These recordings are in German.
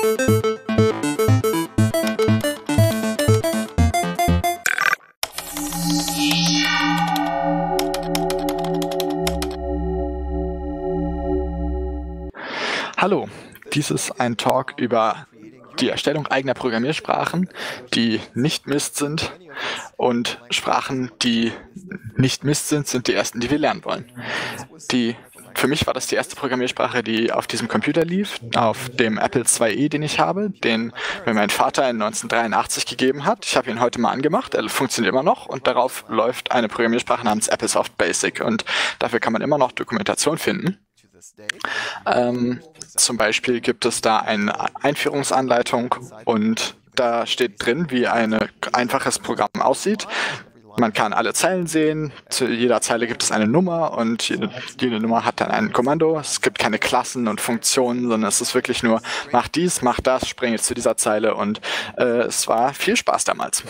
Hallo, dies ist ein Talk über die Erstellung eigener Programmiersprachen, die nicht Mist sind, und Sprachen, die nicht Mist sind, sind die ersten, die wir lernen wollen. Für mich war das die erste Programmiersprache, die auf diesem Computer lief, auf dem Apple IIe, den ich habe, den mir mein Vater in 1983 gegeben hat. Ich habe ihn heute mal angemacht, er funktioniert immer noch, und darauf läuft eine Programmiersprache namens Applesoft Basic, und dafür kann man immer noch Dokumentation finden. Zum Beispiel gibt es da eine Einführungsanleitung, und da steht drin, wie ein einfaches Programm aussieht. Man kann alle Zeilen sehen, zu jeder Zeile gibt es eine Nummer, und jede Nummer hat dann ein Kommando. Es gibt keine Klassen und Funktionen, sondern es ist wirklich nur, mach dies, mach das, springe zu dieser Zeile, und es war viel Spaß damals.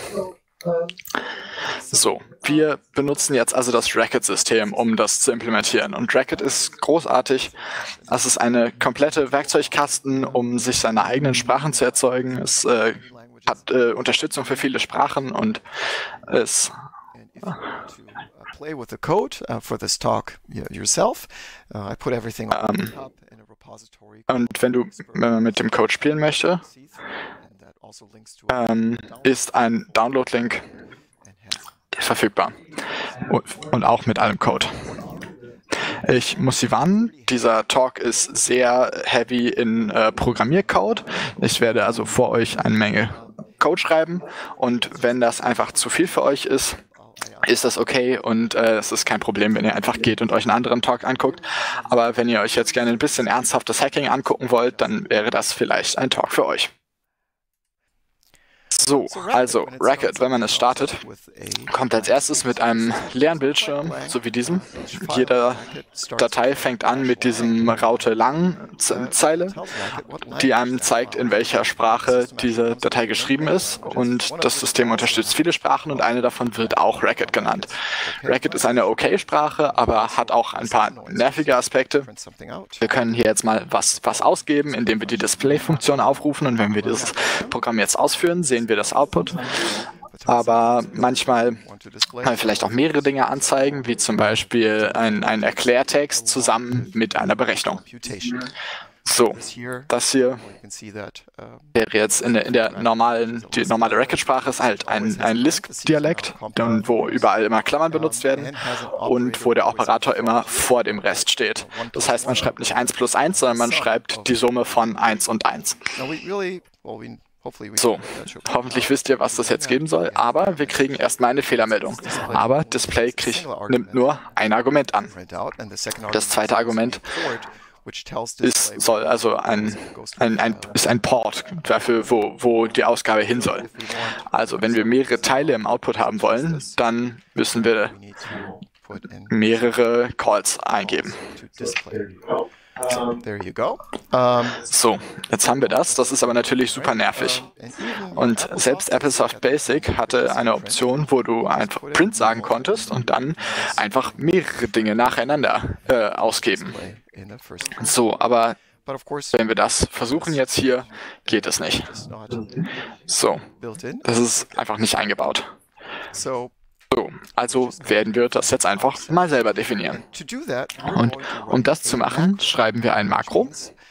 So, wir benutzen jetzt also das Racket-System, um das zu implementieren. Und Racket ist großartig. Es ist eine komplette Werkzeugkasten, um sich seine eigenen Sprachen zu erzeugen. Es hat Unterstützung für viele Sprachen, und es play with the code for this talk yourself. I put everything on GitHub in a repository. Und wenn du mit dem Code spielen möchtest, ist ein Download-Link verfügbar und auch mit allem Code. Ich muss Sie warnen, dieser Talk ist sehr heavy in Programmiercode. Ich werde also vor euch eine Menge Code schreiben, und wenn das einfach zu viel für euch ist, ist das okay, und es ist kein Problem, wenn ihr einfach geht und euch einen anderen Talk anguckt. Aber wenn ihr euch jetzt gerne ein bisschen ernsthaftes Hacking angucken wollt, dann wäre das vielleicht ein Talk für euch. So, also Racket, wenn man es startet, kommt als erstes mit einem leeren Bildschirm, so wie diesem. Jede Datei fängt an mit diesem Raute-lang-Zeile, die einem zeigt, in welcher Sprache diese Datei geschrieben ist. Und das System unterstützt viele Sprachen, und eine davon wird auch Racket genannt. Racket ist eine Okay-Sprache, aber hat auch ein paar nervige Aspekte. Wir können hier jetzt mal was ausgeben, indem wir die Display-Funktion aufrufen, und wenn wir dieses Programm jetzt ausführen, sehen wir das Output. Aber manchmal kann man vielleicht auch mehrere Dinge anzeigen, wie zum Beispiel ein Erklärtext zusammen mit einer Berechnung. So, das hier wäre jetzt die normale Racket-Sprache ist halt ein Lisp-Dialekt, wo überall immer Klammern benutzt werden und wo der Operator immer vor dem Rest steht. Das heißt, man schreibt nicht 1 plus 1, sondern man schreibt die Summe von 1 und 1. So, hoffentlich wisst ihr, was das jetzt geben soll, aber wir kriegen erstmal eine Fehlermeldung. Aber Display nimmt nur ein Argument an. Das zweite Argument ist ein Port dafür, wo die Ausgabe hin soll. Also wenn wir mehrere Teile im Output haben wollen, dann müssen wir mehrere Calls eingeben. So, jetzt haben wir das. Das ist aber natürlich super nervig. Und selbst Applesoft Basic hatte eine Option, wo du einfach Print sagen konntest und dann einfach mehrere Dinge nacheinander ausgeben. So, aber wenn wir das versuchen jetzt hier, geht es nicht. So, das ist einfach nicht eingebaut. So, also werden wir das jetzt einfach mal selber definieren. Und um das zu machen, schreiben wir ein Makro.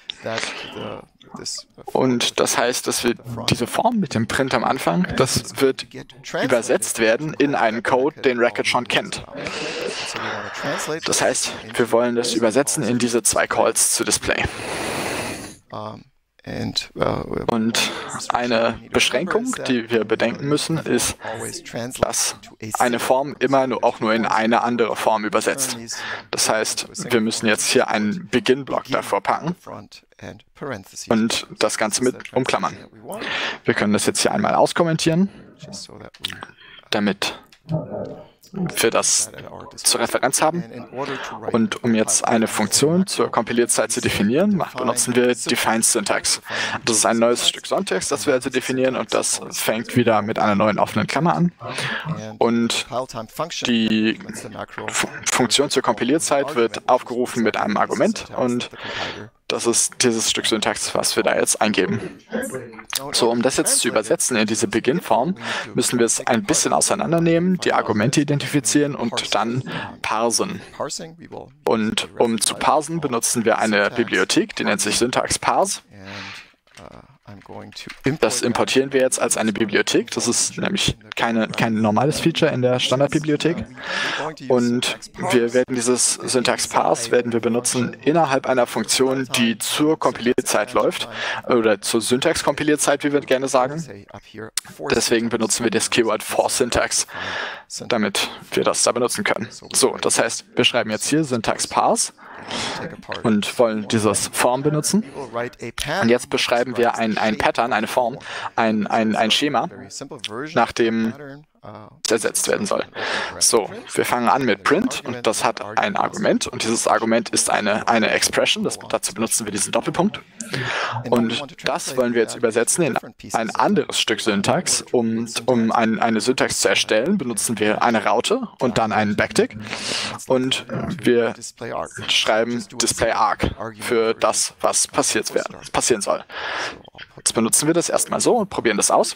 Und das heißt, dass wir diese Form mit dem Print am Anfang, das wird übersetzt werden in einen Code, den Racket schon kennt. Das heißt, wir wollen das übersetzen in diese zwei Calls zu Display. Und eine Beschränkung, die wir bedenken müssen, ist, dass eine Form immer auch nur in eine andere Form übersetzt. Das heißt, wir müssen jetzt hier einen Begin-Block davor packen und das Ganze mit umklammern. Wir können das jetzt hier einmal auskommentieren, damit wir das zur Referenz haben. Und um jetzt eine Funktion zur Kompilierzeit zu definieren, benutzen wir Define Syntax. Das ist ein neues Stück Syntax, das wir also definieren, und das fängt wieder mit einer neuen offenen Klammer an. Und die Funktion zur Kompilierzeit wird aufgerufen mit einem Argument, und das ist dieses Stück Syntax, was wir da jetzt eingeben. So, um das jetzt zu übersetzen in diese Begin-Form, müssen wir es ein bisschen auseinandernehmen, die Argumente identifizieren und dann parsen. Und um zu parsen, benutzen wir eine Bibliothek, die nennt sich Syntax Parse. Das importieren wir jetzt als eine Bibliothek. Das ist nämlich kein normales Feature in der Standardbibliothek. Und wir werden dieses Syntax Parse benutzen innerhalb einer Funktion, die zur Kompilierzeit läuft, oder zur Syntax-Kompilierzeit, wie wir gerne sagen. Deswegen benutzen wir das Keyword forSyntax, damit wir das da benutzen können. So, das heißt, wir schreiben jetzt hier Syntax Parse und wollen dieses Form benutzen. Und jetzt beschreiben wir ein Pattern, eine Form, ein Schema, nach dem es ersetzt werden soll. So, wir fangen an mit Print, und das hat ein Argument, und dieses Argument ist eine Expression, dazu benutzen wir diesen Doppelpunkt. Und das wollen wir jetzt übersetzen in ein anderes Stück Syntax. Um eine Syntax zu erstellen, benutzen wir eine Raute und dann einen Backtick, und wir schreiben DisplayArg für das, was passieren soll. Jetzt benutzen wir das erstmal so und probieren das aus.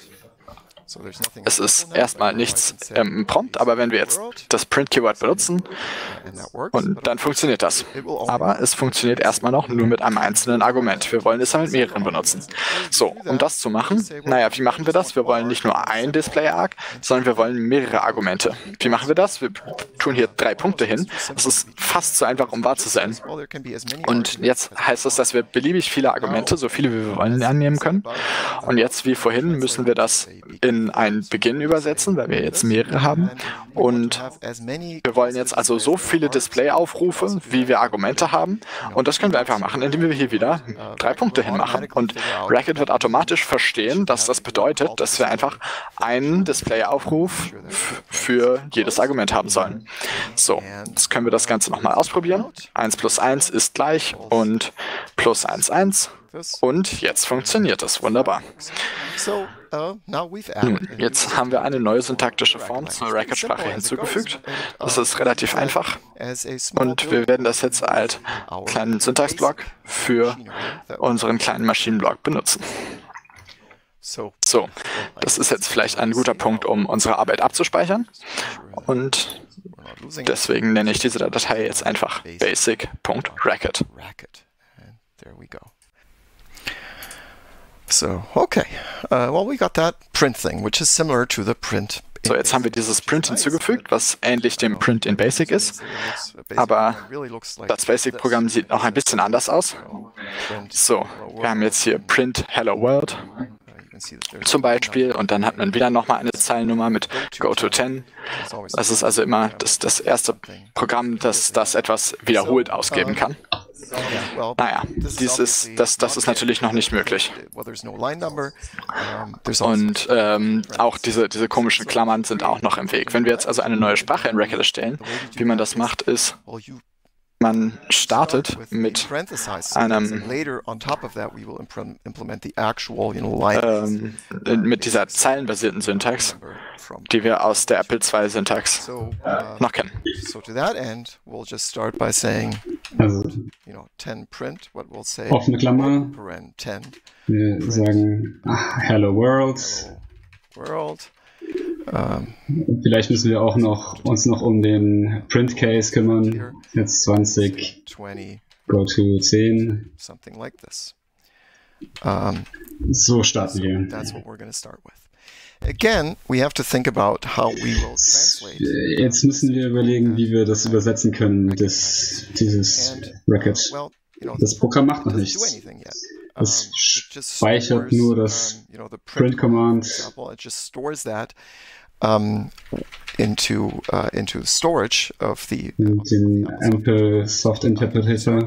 Es ist erstmal nichts im Prompt, aber wenn wir jetzt das Print-Keyword benutzen, und dann funktioniert das. Aber es funktioniert erstmal noch nur mit einem einzelnen Argument. Wir wollen es dann mit mehreren benutzen. So, um das zu machen, naja, wie machen wir das? Wir wollen nicht nur ein DisplayArg, sondern wir wollen mehrere Argumente. Wie machen wir das? Wir tun hier 3 Punkte hin. Das ist fast so einfach, um wahr zu sein. Und jetzt heißt das, dass wir beliebig viele Argumente, so viele wie wir wollen, annehmen können. Und jetzt, wie vorhin, müssen wir das in einen Beginn übersetzen, weil wir jetzt mehrere haben. Und wir wollen jetzt also so viele Display-Aufrufe, wie wir Argumente haben. Und das können wir einfach machen, indem wir hier wieder 3 Punkte hinmachen. Und Racket wird automatisch verstehen, dass das bedeutet, dass wir einfach einen Display-Aufruf für jedes Argument haben sollen. So, jetzt können wir das Ganze nochmal ausprobieren. 1 plus 1 ist gleich und plus 1, 1. Und jetzt funktioniert es wunderbar. Nun, jetzt haben wir eine neue syntaktische Form zur Racket-Sprache hinzugefügt. Das ist relativ einfach. Und wir werden das jetzt als kleinen Syntaxblock für unseren kleinen Maschinenblock benutzen. So, das ist jetzt vielleicht ein guter Punkt, um unsere Arbeit abzuspeichern. Und deswegen nenne ich diese Datei jetzt einfach basic.racket. So, okay. Well, we got that print thing, which is similar to the print. So, jetzt haben wir dieses Print hinzugefügt, was ähnlich dem Print in Basic ist, aber das Basic-Programm sieht noch ein bisschen anders aus. So, wir haben jetzt hier Print Hello World zum Beispiel, und dann hat man wieder nochmal eine Zeilennummer mit Go to 10. Das ist also immer das erste Programm, das etwas wiederholt ausgeben kann. Naja, das ist natürlich noch nicht möglich. Und auch diese komischen Klammern sind auch noch im Weg. Wenn wir jetzt also eine neue Sprache in Racket erstellen, wie man das macht, ist, man startet mit mit dieser zeilenbasierten Syntax, die wir aus der Apple II-Syntax noch kennen. Also, offene Klammer, wir sagen Hello World. Vielleicht müssen wir auch uns noch um den Print Case kümmern. Jetzt 20, go to 10. So starten wir. Jetzt müssen wir überlegen, wie wir das übersetzen können, dieses Racket. Das Programm macht noch nichts. Es speichert nur das Print-Command into storage of the den Ample Soft Interpreter.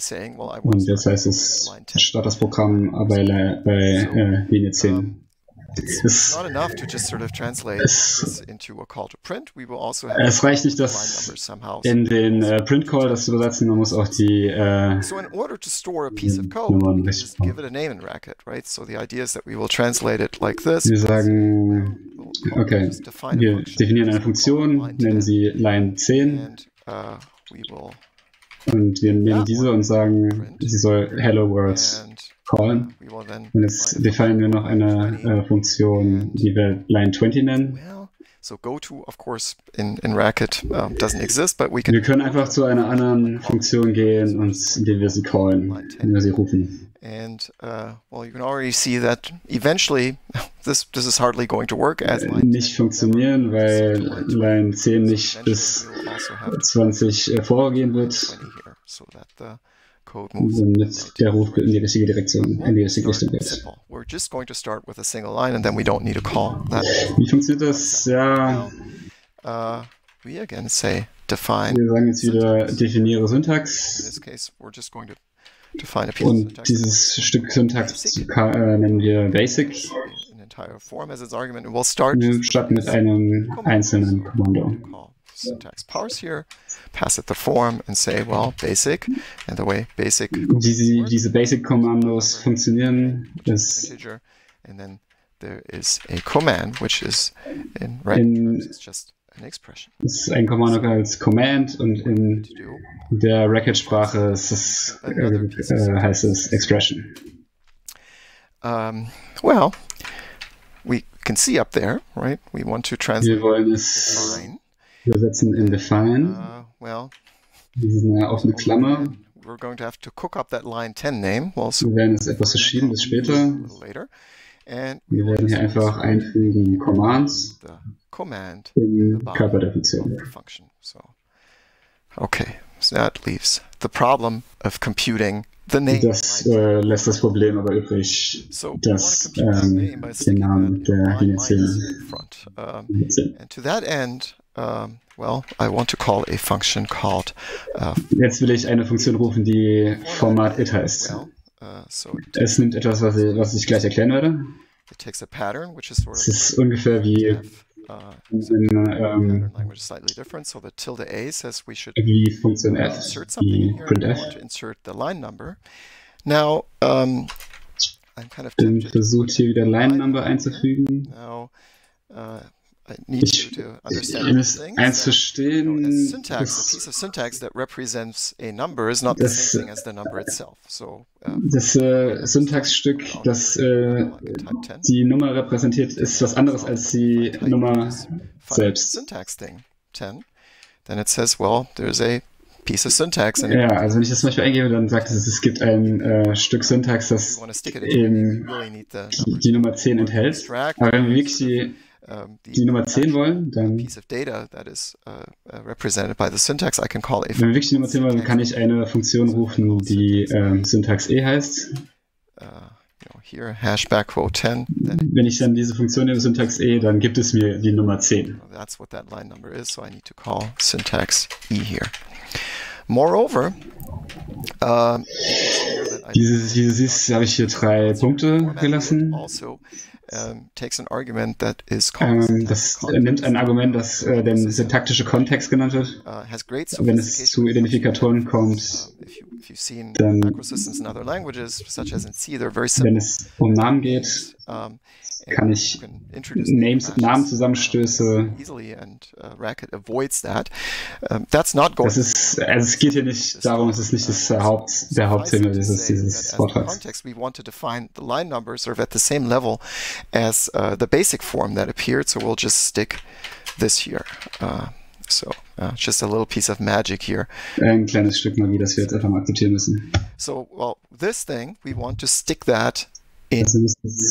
Und jetzt heißt es, start das Programm bei Linie 10. Es reicht nicht, das in den Print-Call das zu übersetzen, man muss auch die Nummern richtig Wir sagen, okay, wir definieren eine Funktion, nennen sie Line 10 und wir nehmen diese und sagen, sie soll Hello World callen. Und jetzt definieren wir noch eine Funktion, die wir Line 20 nennen. So goto, of course, in Racket doesn't exist, but we can. Wir können einfach zu einer anderen Funktion gehen, und indem wir sie callen, wenn wir sie rufen. And well, you can already see that eventually this is hardly going to work as nicht funktionieren, weil Line 10 nicht bis 20 vorgehen wird. Damit der Ruf in die richtige Direktion, in die richtige Richtung geht. Wie funktioniert das? Ja. Wir sagen jetzt wieder definiere Syntax. Und dieses Stück Syntax nennen wir Basic. Wir starten mit einem einzelnen Kommando. Syntax parse here, pass it the form and say, well, basic, and the way basic. Diese Basic-Kommandos funktionieren, ist and then there is a command, which is in Racket, it's just an expression. Das ist ein Kommando als Command, und in der Racket-Sprache heißt es Expression. Well, we can see up there, right? We want to translate. Wir wollen es übersetzen in define. Well, das ist eine offene Klammer. We're going to have to cook up that line 10 name. Wir werden es etwas verschieben bis später. Wir werden hier einfach einfügen Commands in Körperdefinition. Okay, so that leaves the problem of computing the name. Das lässt das Problem aber übrig, dass den Namen der Linie 10. And to that end, well, I want to call a function called. Jetzt will ich eine Funktion rufen, die Format it heißt. Es nimmt etwas, was ich gleich erklären werde. Es ist ungefähr wie wie Funktion f, wie printf. Den versucht hier wieder Line Number einzufügen. Ich muss eins verstehen, das Syntaxstück, das die Nummer repräsentiert, ist was anderes als die Nummer selbst. Then it says, well, there's a piece of syntax. Ja, also wenn ich das zum Beispiel eingebe, dann sagt es, es gibt ein Stück Syntax, das eben die Nummer 10 enthält. Aber wenn wir wirklich die Nummer 10 wollen, dann wenn wir wirklich die Nummer 10 wollen, dann kann ich eine Funktion rufen, die Syntax e heißt. Here, hashback row 10. Wenn ich dann diese Funktion nehme, Syntax e, dann gibt es mir die Nummer 10. That's what that line number is, so I need to call syntax e here. Moreover, wie du siehst, habe ich hier 3 Punkte gelassen. Takes an argument that is das nimmt ein Argument, das der syntaktische Kontext genannt wird. Wenn es zu Identifikatoren kommt, dann, wenn es um Namen geht, kann ich Namenszusammenstöße. Das ist, also es geht hier nicht darum, es ist nicht der Hauptthema dieses Vortrags. We want to define the line numbers sort of at the same level as the basic form that appeared, so we'll just stick this here. So just a little piece of magic here. Ein kleines Stück Magie, das wir jetzt einfach mal akzeptieren müssen. So, well, this thing, we want to stick that in, also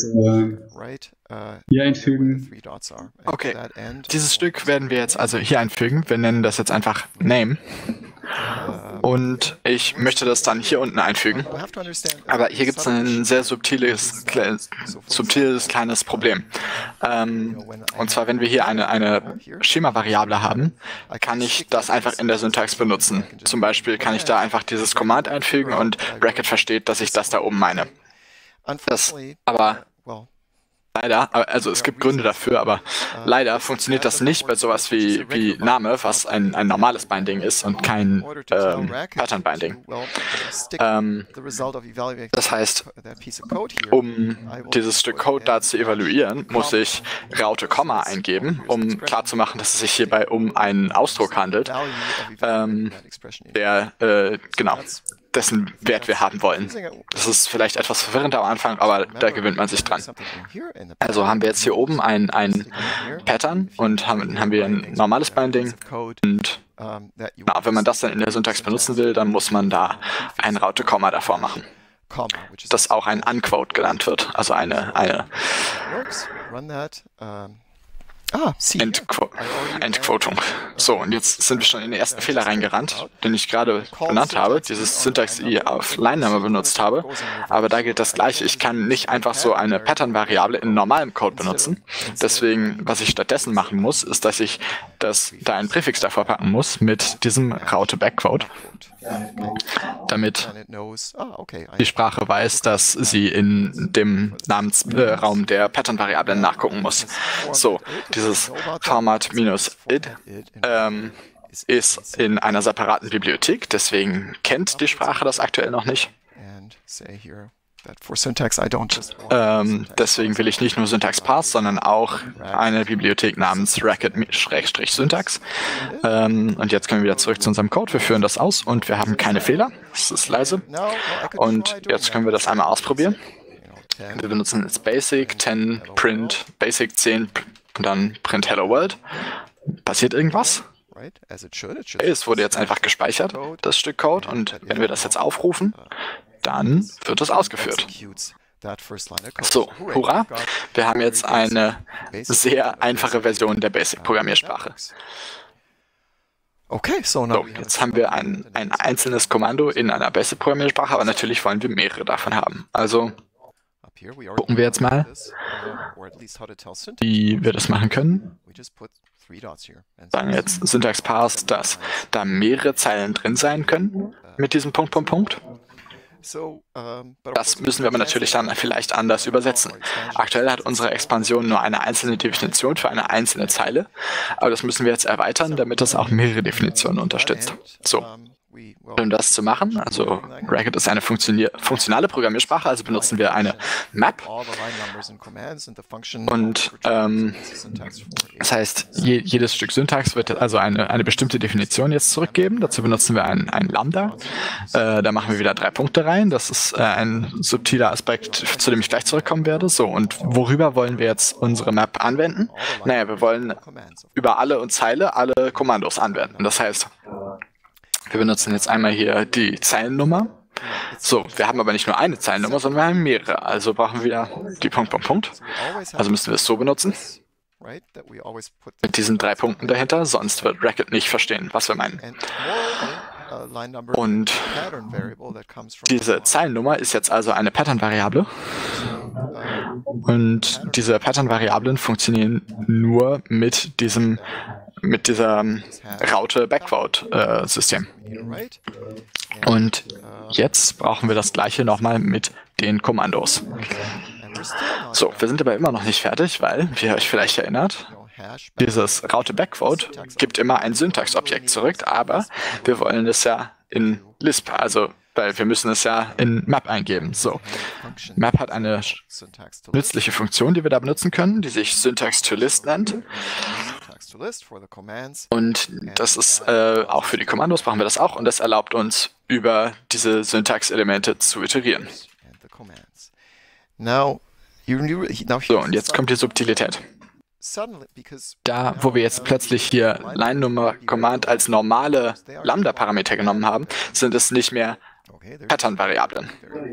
hier einfügen. Okay, dieses Stück werden wir jetzt also hier einfügen. Wir nennen das jetzt einfach Name. Und ich möchte das dann hier unten einfügen. Aber hier gibt es ein sehr subtiles kleines Problem. Und zwar, wenn wir hier eine Schema-Variable haben, kann ich das einfach in der Syntax benutzen. Zum Beispiel kann ich da einfach dieses Command einfügen und Racket versteht, dass ich das da oben meine. Das aber leider, also es gibt Gründe dafür, aber leider funktioniert das nicht bei sowas wie Name, was ein normales Binding ist und kein Pattern Binding. Das heißt, um dieses Stück Code da zu evaluieren, muss ich Raute Komma eingeben, um klarzumachen, dass es sich hierbei um einen Ausdruck handelt, der genau dessen Wert wir haben wollen. Das ist vielleicht etwas verwirrend am Anfang, aber da gewöhnt man sich dran. Also haben wir jetzt hier oben ein Pattern und haben wir ein normales Binding und wenn man das dann in der Syntax benutzen will, dann muss man da ein Raute Komma davor machen, das auch ein Unquote genannt wird, also eine Endquotung. So, und jetzt sind wir schon in den ersten Fehler reingerannt, den ich gerade benannt habe, dieses Syntax I auf Line-Number benutzt habe, aber da gilt das Gleiche. Ich kann nicht einfach so eine Pattern-Variable in normalem Code benutzen. Deswegen, was ich stattdessen machen muss, ist, dass ich da ein Präfix davor packen muss mit diesem Raute-Backquote, damit die Sprache weiß, dass sie in dem Namensraum der Pattern-Variablen nachgucken muss. So, dieses Format-id ist in einer separaten Bibliothek, deswegen kennt die Sprache das aktuell noch nicht. Deswegen will ich nicht nur Syntax Parse, sondern auch eine Bibliothek namens Racket-Syntax. Und jetzt können wir wieder zurück zu unserem Code. Wir führen das aus und wir haben keine Fehler. Es ist leise. Und jetzt können wir das einmal ausprobieren. Wir benutzen jetzt Basic 10 Print, Basic 10 und dann Print Hello World. Passiert irgendwas? Es wurde jetzt einfach gespeichert, das Stück Code. Und wenn wir das jetzt aufrufen, dann wird es ausgeführt. So, hurra! Wir haben jetzt eine sehr einfache Version der Basic-Programmiersprache. So, jetzt haben wir ein einzelnes Kommando in einer Basic-Programmiersprache, aber natürlich wollen wir mehrere davon haben. Also gucken wir jetzt mal, wie wir das machen können. Sagen jetzt Syntax Parse, dass da mehrere Zeilen drin sein können mit diesem Punkt. Das müssen wir aber natürlich dann vielleicht anders übersetzen. Aktuell hat unsere Expansion nur eine einzelne Definition für eine einzelne Zeile, aber das müssen wir jetzt erweitern, damit es auch mehrere Definitionen unterstützt. So, um das zu machen, also Racket ist eine funktionale Programmiersprache, also benutzen wir eine Map. Und das heißt, jedes Stück Syntax wird also eine bestimmte Definition jetzt zurückgeben. Dazu benutzen wir ein Lambda. Da machen wir wieder 3 Punkte rein. Das ist ein subtiler Aspekt, zu dem ich gleich zurückkommen werde. So, und worüber wollen wir jetzt unsere Map anwenden? Naja, wir wollen über alle und Zeile alle Kommandos anwenden. Das heißt, wir benutzen jetzt einmal hier die Zeilennummer. So, wir haben aber nicht nur eine Zeilennummer, sondern wir haben mehrere. Also brauchen wir wieder die Punkt. Also müssen wir es so benutzen. Mit diesen 3 Punkten dahinter, sonst wird Racket nicht verstehen, was wir meinen. Und diese Zeilennummer ist jetzt also eine Pattern-Variable. Und diese Pattern-Variablen funktionieren nur mit dieser Raute-Backquote-System. Und jetzt brauchen wir das gleiche nochmal mit den Kommandos. So, wir sind aber immer noch nicht fertig, weil, wie ihr euch vielleicht erinnert, dieses Raute-Backquote gibt immer ein Syntax-Objekt zurück, aber wir wollen es ja in Lisp, also weil wir müssen es ja in Map eingeben. So, Map hat eine nützliche Funktion, die wir da benutzen können, die sich Syntax-to-List nennt. Und das ist auch für die Kommandos brauchen wir das auch und das erlaubt uns, über diese Syntax-Elemente zu iterieren. So, und jetzt kommt die Subtilität. Da, wo wir jetzt plötzlich hier Line-Nummer-Command als normale Lambda-Parameter genommen haben, sind es nicht mehr Pattern-Variablen.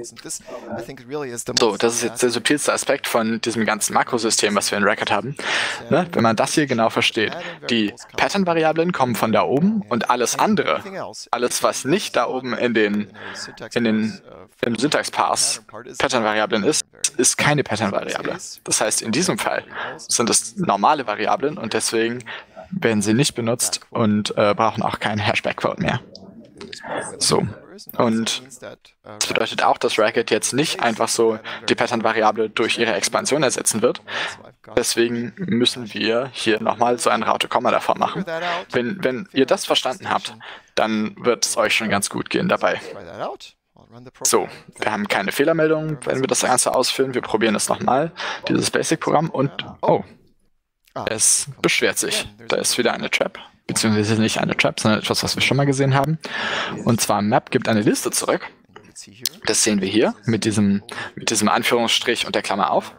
So, das ist jetzt der subtilste Aspekt von diesem ganzen Makrosystem, was wir in Racket haben. Ne? Wenn man das hier genau versteht, die Pattern-Variablen kommen von da oben und alles andere, alles was nicht da oben im Syntax-Parse Pattern-Variablen ist keine Pattern-Variable. Das heißt, in diesem Fall sind es normale Variablen und deswegen werden sie nicht benutzt und brauchen auch keinen Hash-Backquote mehr. So, Und das bedeutet auch, dass Racket jetzt nicht einfach so die Pattern-Variable durch ihre Expansion ersetzen wird. Deswegen müssen wir hier nochmal so ein Raute-Komma davor machen. Wenn ihr das verstanden habt, dann wird es euch schon ganz gut gehen dabei. So, wir haben keine Fehlermeldung, wenn wir das Ganze ausführen. Wir probieren es nochmal, dieses Basic-Programm, und oh, es beschwert sich. Da ist wieder eine Trap, beziehungsweise nicht eine Trap, sondern etwas, was wir schon mal gesehen haben. Und zwar Map gibt eine Liste zurück. Das sehen wir hier mit diesem Anführungsstrich und der Klammer auf.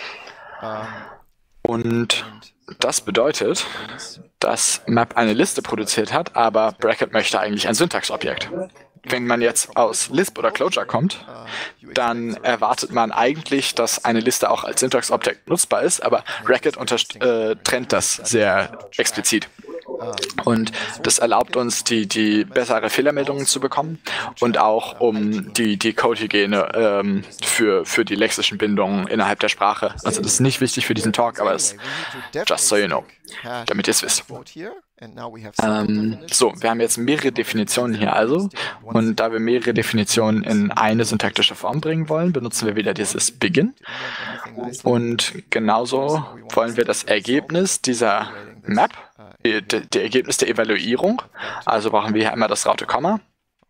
Und das bedeutet, dass Map eine Liste produziert hat, aber Bracket möchte eigentlich ein Syntaxobjekt. Wenn man jetzt aus Lisp oder Clojure kommt, dann erwartet man eigentlich, dass eine Liste auch als Syntaxobjekt nutzbar ist, aber Racket trennt das sehr explizit. Und das erlaubt uns, die bessere Fehlermeldungen zu bekommen und auch um die Code-Hygiene für die lexischen Bindungen innerhalb der Sprache. Also das ist nicht wichtig für diesen Talk, aber es ist just so you know, damit ihr es wisst. So, wir haben jetzt mehrere Definitionen hier also, und da wir mehrere Definitionen in eine syntaktische Form bringen wollen, benutzen wir wieder dieses Begin, und genauso wollen wir das Ergebnis dieser Map, der Ergebnis der Evaluierung, also brauchen wir hier einmal das Raute-Komma,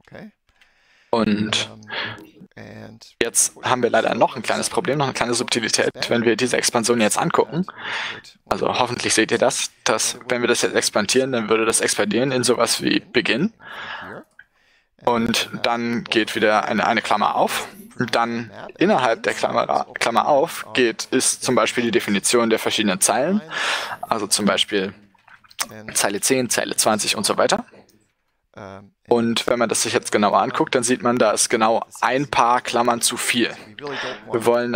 und jetzt haben wir leider noch ein kleines Problem, noch eine kleine Subtilität, wenn wir diese Expansion jetzt angucken. Also hoffentlich seht ihr das, dass wenn wir das jetzt expandieren, dann würde das expandieren in sowas wie Begin. Und dann geht wieder eine Klammer auf. Und dann innerhalb der Klammer auf ist zum Beispiel die Definition der verschiedenen Zeilen. Also zum Beispiel Zeile 10, Zeile 20 und so weiter. Und wenn man das sich jetzt genauer anguckt, dann sieht man, da ist genau ein paar Klammern zu viel. Wir wollen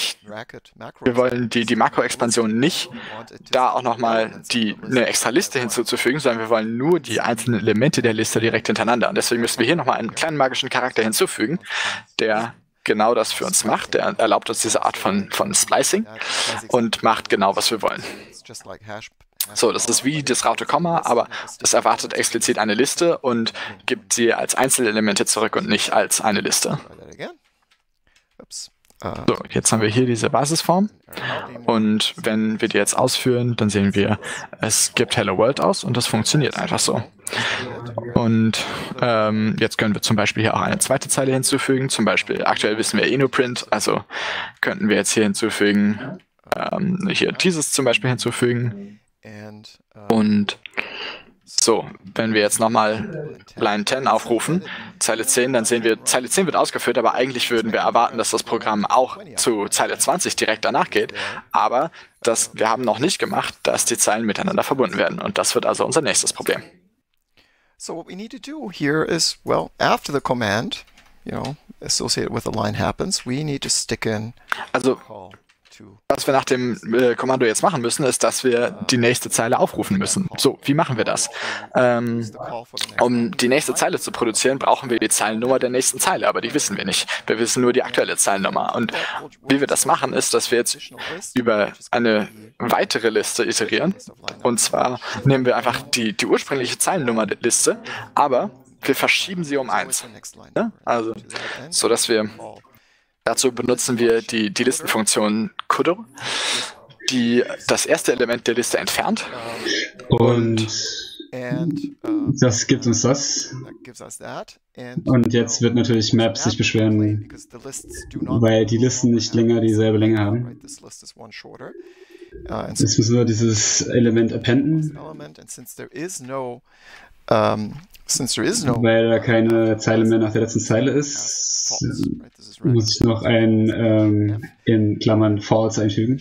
die Makroexpansion nicht da auch nochmal eine extra Liste hinzuzufügen, sondern wir wollen nur die einzelnen Elemente der Liste direkt hintereinander. Und deswegen müssen wir hier nochmal einen kleinen magischen Charakter hinzufügen, der genau das für uns macht. Der erlaubt uns diese Art von Splicing und macht genau, was wir wollen. So, das ist wie das Raute-Komma, aber das erwartet explizit eine Liste und gibt sie als Einzelelemente zurück und nicht als eine Liste. So, jetzt haben wir hier diese Basisform, und wenn wir die jetzt ausführen, dann sehen wir, es gibt Hello World aus, und das funktioniert einfach so. Und jetzt können wir zum Beispiel hier auch eine zweite Zeile hinzufügen, zum Beispiel aktuell wissen wir nur Print, also könnten wir jetzt hier hinzufügen, hier dieses zum Beispiel hinzufügen. Und so, wenn wir jetzt nochmal Line 10 aufrufen, Zeile 10, dann sehen wir, Zeile 10 wird ausgeführt, aber eigentlich würden wir erwarten, dass das Programm auch zu Zeile 20 direkt danach geht. Aber wir haben noch nicht gemacht, dass die Zeilen miteinander verbunden werden. Und das wird also unser nächstes Problem. So what we need to do here is, well, after the command, associated with the line happens, we need to stick in. Also, was wir nach dem Kommando jetzt machen müssen, ist, dass wir die nächste Zeile aufrufen müssen. So, wie machen wir das? Um die nächste Zeile zu produzieren, brauchen wir die Zeilennummer der nächsten Zeile, aber die wissen wir nicht. Wir wissen nur die aktuelle Zeilennummer. Und wie wir das machen, ist, dass wir jetzt über eine weitere Liste iterieren. Und zwar nehmen wir einfach die ursprüngliche Zeilennummer der Liste, aber wir verschieben sie um 1. Ja? Also, so dass wir... Dazu benutzen wir die Listenfunktion Kudo, die das erste Element der Liste entfernt. Und das gibt uns das. Und jetzt wird natürlich Map sich beschweren, weil die Listen nicht länger dieselbe Länge haben. Jetzt müssen wir dieses Element appenden. Weil da keine Zeile mehr nach der letzten Zeile ist, muss ich noch ein in Klammern false einfügen.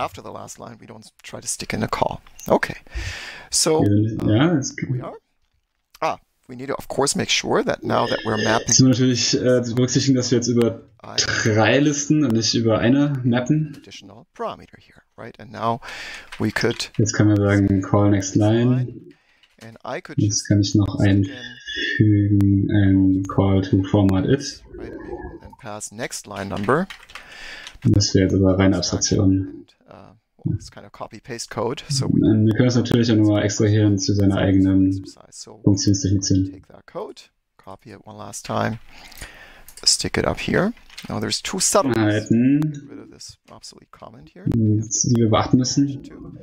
Okay. So ja, we need to of course make sure that now that we're mapping. So natürlich zu berücksichtigen, dass wir jetzt über 3 Listen und nicht über eine mappen. Additional parameter here, right? And now we could. Jetzt kann man sagen call next line. Jetzt kann ich noch einfügen ein call to format it. Pass next line number. Das wäre jetzt aber reine Abstraktion. It's kind of copy-paste code. So wir können es natürlich auch nur extrahieren zu seiner eigenen Funktionsdefinition. Take that code, Copy it one last time. Stick it up here. Now there's two subtleties. Get rid of this obsolete comment here. Die wir beachten müssen,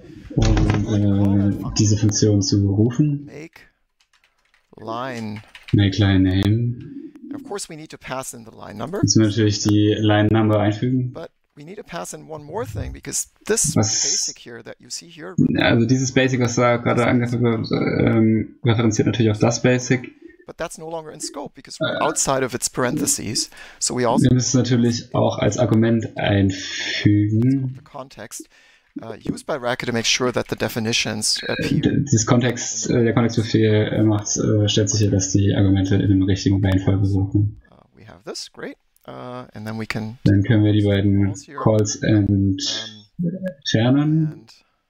um diese Funktion zu berufen. Make line name. Of course, we need to pass in the line number. Müssen wir natürlich die Line Number einfügen. But we need to pass in one more thing because this basic here that you see here. Also dieses Basic, was da gerade angefügt wird, referenziert natürlich auf das Basic. But that's no longer in scope because we're outside of its parentheses. So we also wir müssen es natürlich auch als Argument einfügen. The context used by Racket to make sure that the definitions appear. Der Kontextbefehl stellt sicher, dass die Argumente in der richtigen Reihenfolge suchen. We have this, great. And then we can. Dann können wir die beiden Calls entfernen.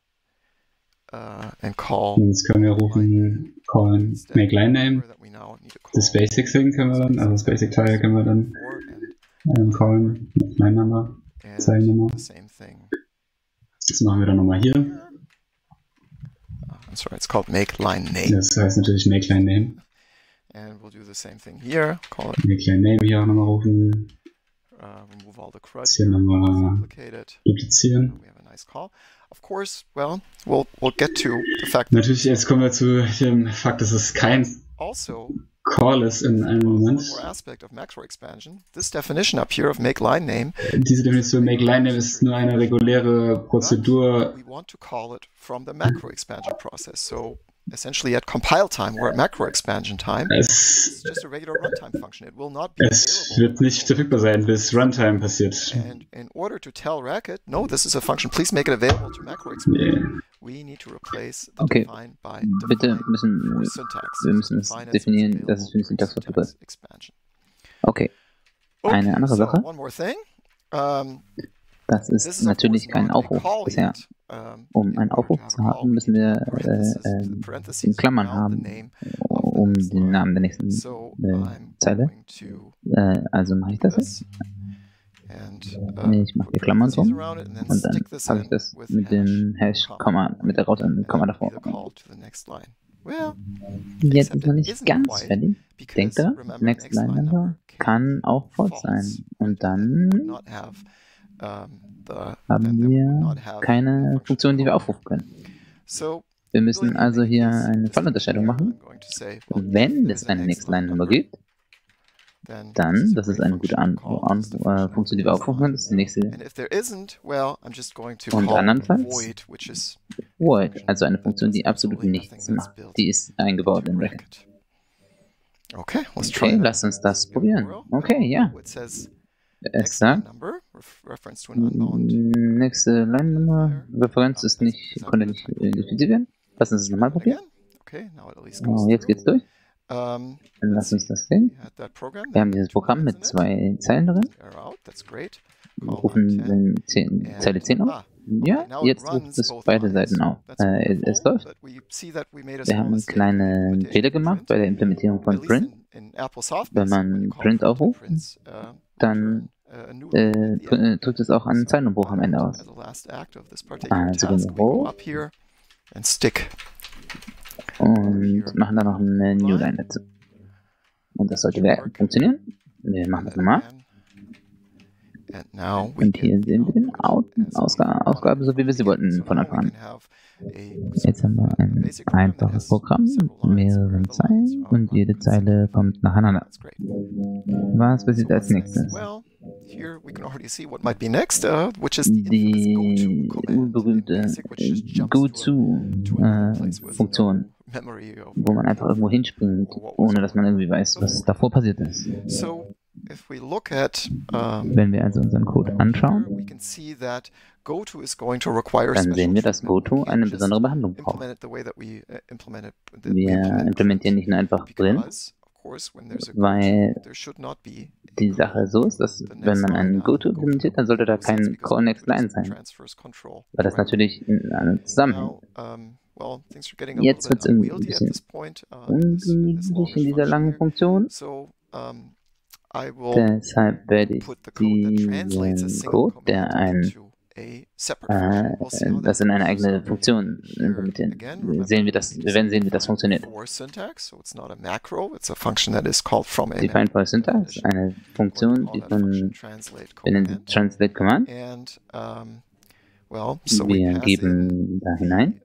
And call. Jetzt können wir rufen call make line name. Das Basic Thing können wir dann, also das Basic Teil können wir dann callen mit Line Number, Zeilennummer. Das machen wir dann nochmal hier. I'm sorry, it's called make line name. Das heißt natürlich make line name. And we'll do the same thing here. Call it make line name hier auch nochmal rufen. Remove all the crud. Das hier nochmal duplizieren. We have a nice call. Of course, well, we'll get to the fact. Natürlich, jetzt kommen wir zu dem Fakt, dass es kein Call ist in einem Moment. This definition up here of make line name. Diese Definition make line name ist nur eine reguläre Prozedur. We want to call it from the macro expansion process. So essentially at compile time or at macro expansion time, it's just a regular runtime function. It will not be es wird nicht verfügbar sein, bis Runtime passiert. And in order to tell Racket, no, this is a function, please make it available to macro expansion. We need to replace the define by bitte wir müssen es definieren, dass es für die Syntax verfügbar ist. Okay. Eine andere Sache. Das ist natürlich kein Aufruf bisher. Um einen Aufruf zu haben, müssen wir in Klammern haben, um den Namen der nächsten Zeile. Also mache ich das jetzt. Ich mache die Klammern drum und dann packe ich das mit dem Hash, mit der Raute und Komma davor. Jetzt ist noch nicht ganz fertig. Denkt da, Next Line Number kann auch fort sein. Und dann haben wir keine Funktion, die wir aufrufen können. Wir müssen also hier eine Fallunterscheidung machen. Wenn es eine Next Line Number gibt, dann, das ist eine gute Funktion, die wir aufrufen können, das ist die nächste. Und andernfalls Void, also eine Funktion, die absolut nichts macht. Die ist eingebaut in Racket. Okay, lass uns das probieren. Okay, ja. Es sagt, nächste Line-Nummer, Referenz ist konnte nicht definiert werden. Lass uns das nochmal probieren. Jetzt geht's durch. Dann lass uns das sehen. Wir haben dieses Programm mit 2 Zeilen drin. Wir rufen Zeile 10 auf. Ja, jetzt ruft es beide Seiten auf. Es läuft. Wir haben einen kleinen Fehler gemacht bei der Implementierung von Print. Wenn man Print aufruft, dann drückt es auch einen Zeilenumbruch am Ende aus. Also gehen wir hoch und machen dann noch eine Newline dazu. Und das sollte funktionieren. Wir machen das nochmal. Und hier sehen wir die Ausgabe, so wie wir sie wollten von Anfang an. Jetzt haben wir ein einfaches Programm mit mehreren Zeilen und jede Zeile kommt nacheinander. Was passiert als nächstes? Die berühmte Go-To-Funktion, wo man einfach irgendwo hinspringt, ohne dass man irgendwie weiß, was davor passiert ist. Wenn wir also unseren Code anschauen, dann sehen wir, dass GoTo eine besondere Behandlung braucht. Wir implementieren nicht nur einfach Print, weil die Sache so ist, dass wenn man einen GoTo implementiert, dann sollte da kein Call-Next-Line sein, weil das natürlich zusammenhängt. Jetzt wird es irgendwie ein bisschen ungemütlich in dieser langen Funktion. Deshalb werde ich diesen Code, der ein das in eine eigene Funktion implementieren. Wir werden sehen, wie das funktioniert. Define for Syntax, eine Funktion, die von den Translate Command. Wir geben da hinein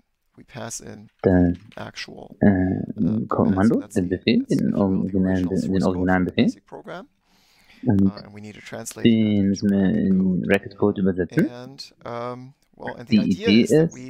das Kommando, den Befehl, den originalen Befehl. Und den müssen wir in Racket Code übersetzen. Die Idee ist, dass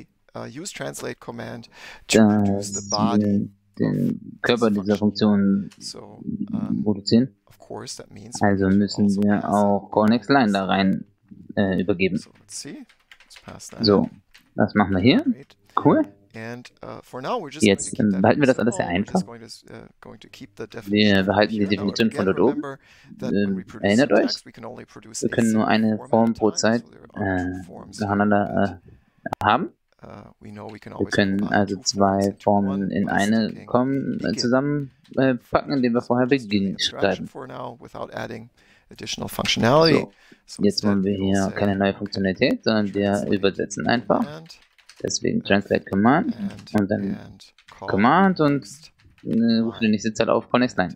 wir den Körper dieser Funktion produzieren. Also müssen wir auch CallNextLine da rein übergeben. So, das machen wir hier. Cool. Jetzt behalten wir das alles sehr einfach. Wir behalten die Definition von dort oben. Erinnert euch, wir können nur eine Form pro Zeit nacheinander haben. Wir können also zwei Formen in eine zusammenpacken, indem wir vorher Begin schreiben. So, jetzt wollen wir hier keine neue Funktionalität, sondern wir übersetzen einfach. Deswegen Translate Command und dann Command und rufe die nächste Zeile auf CallNextLine.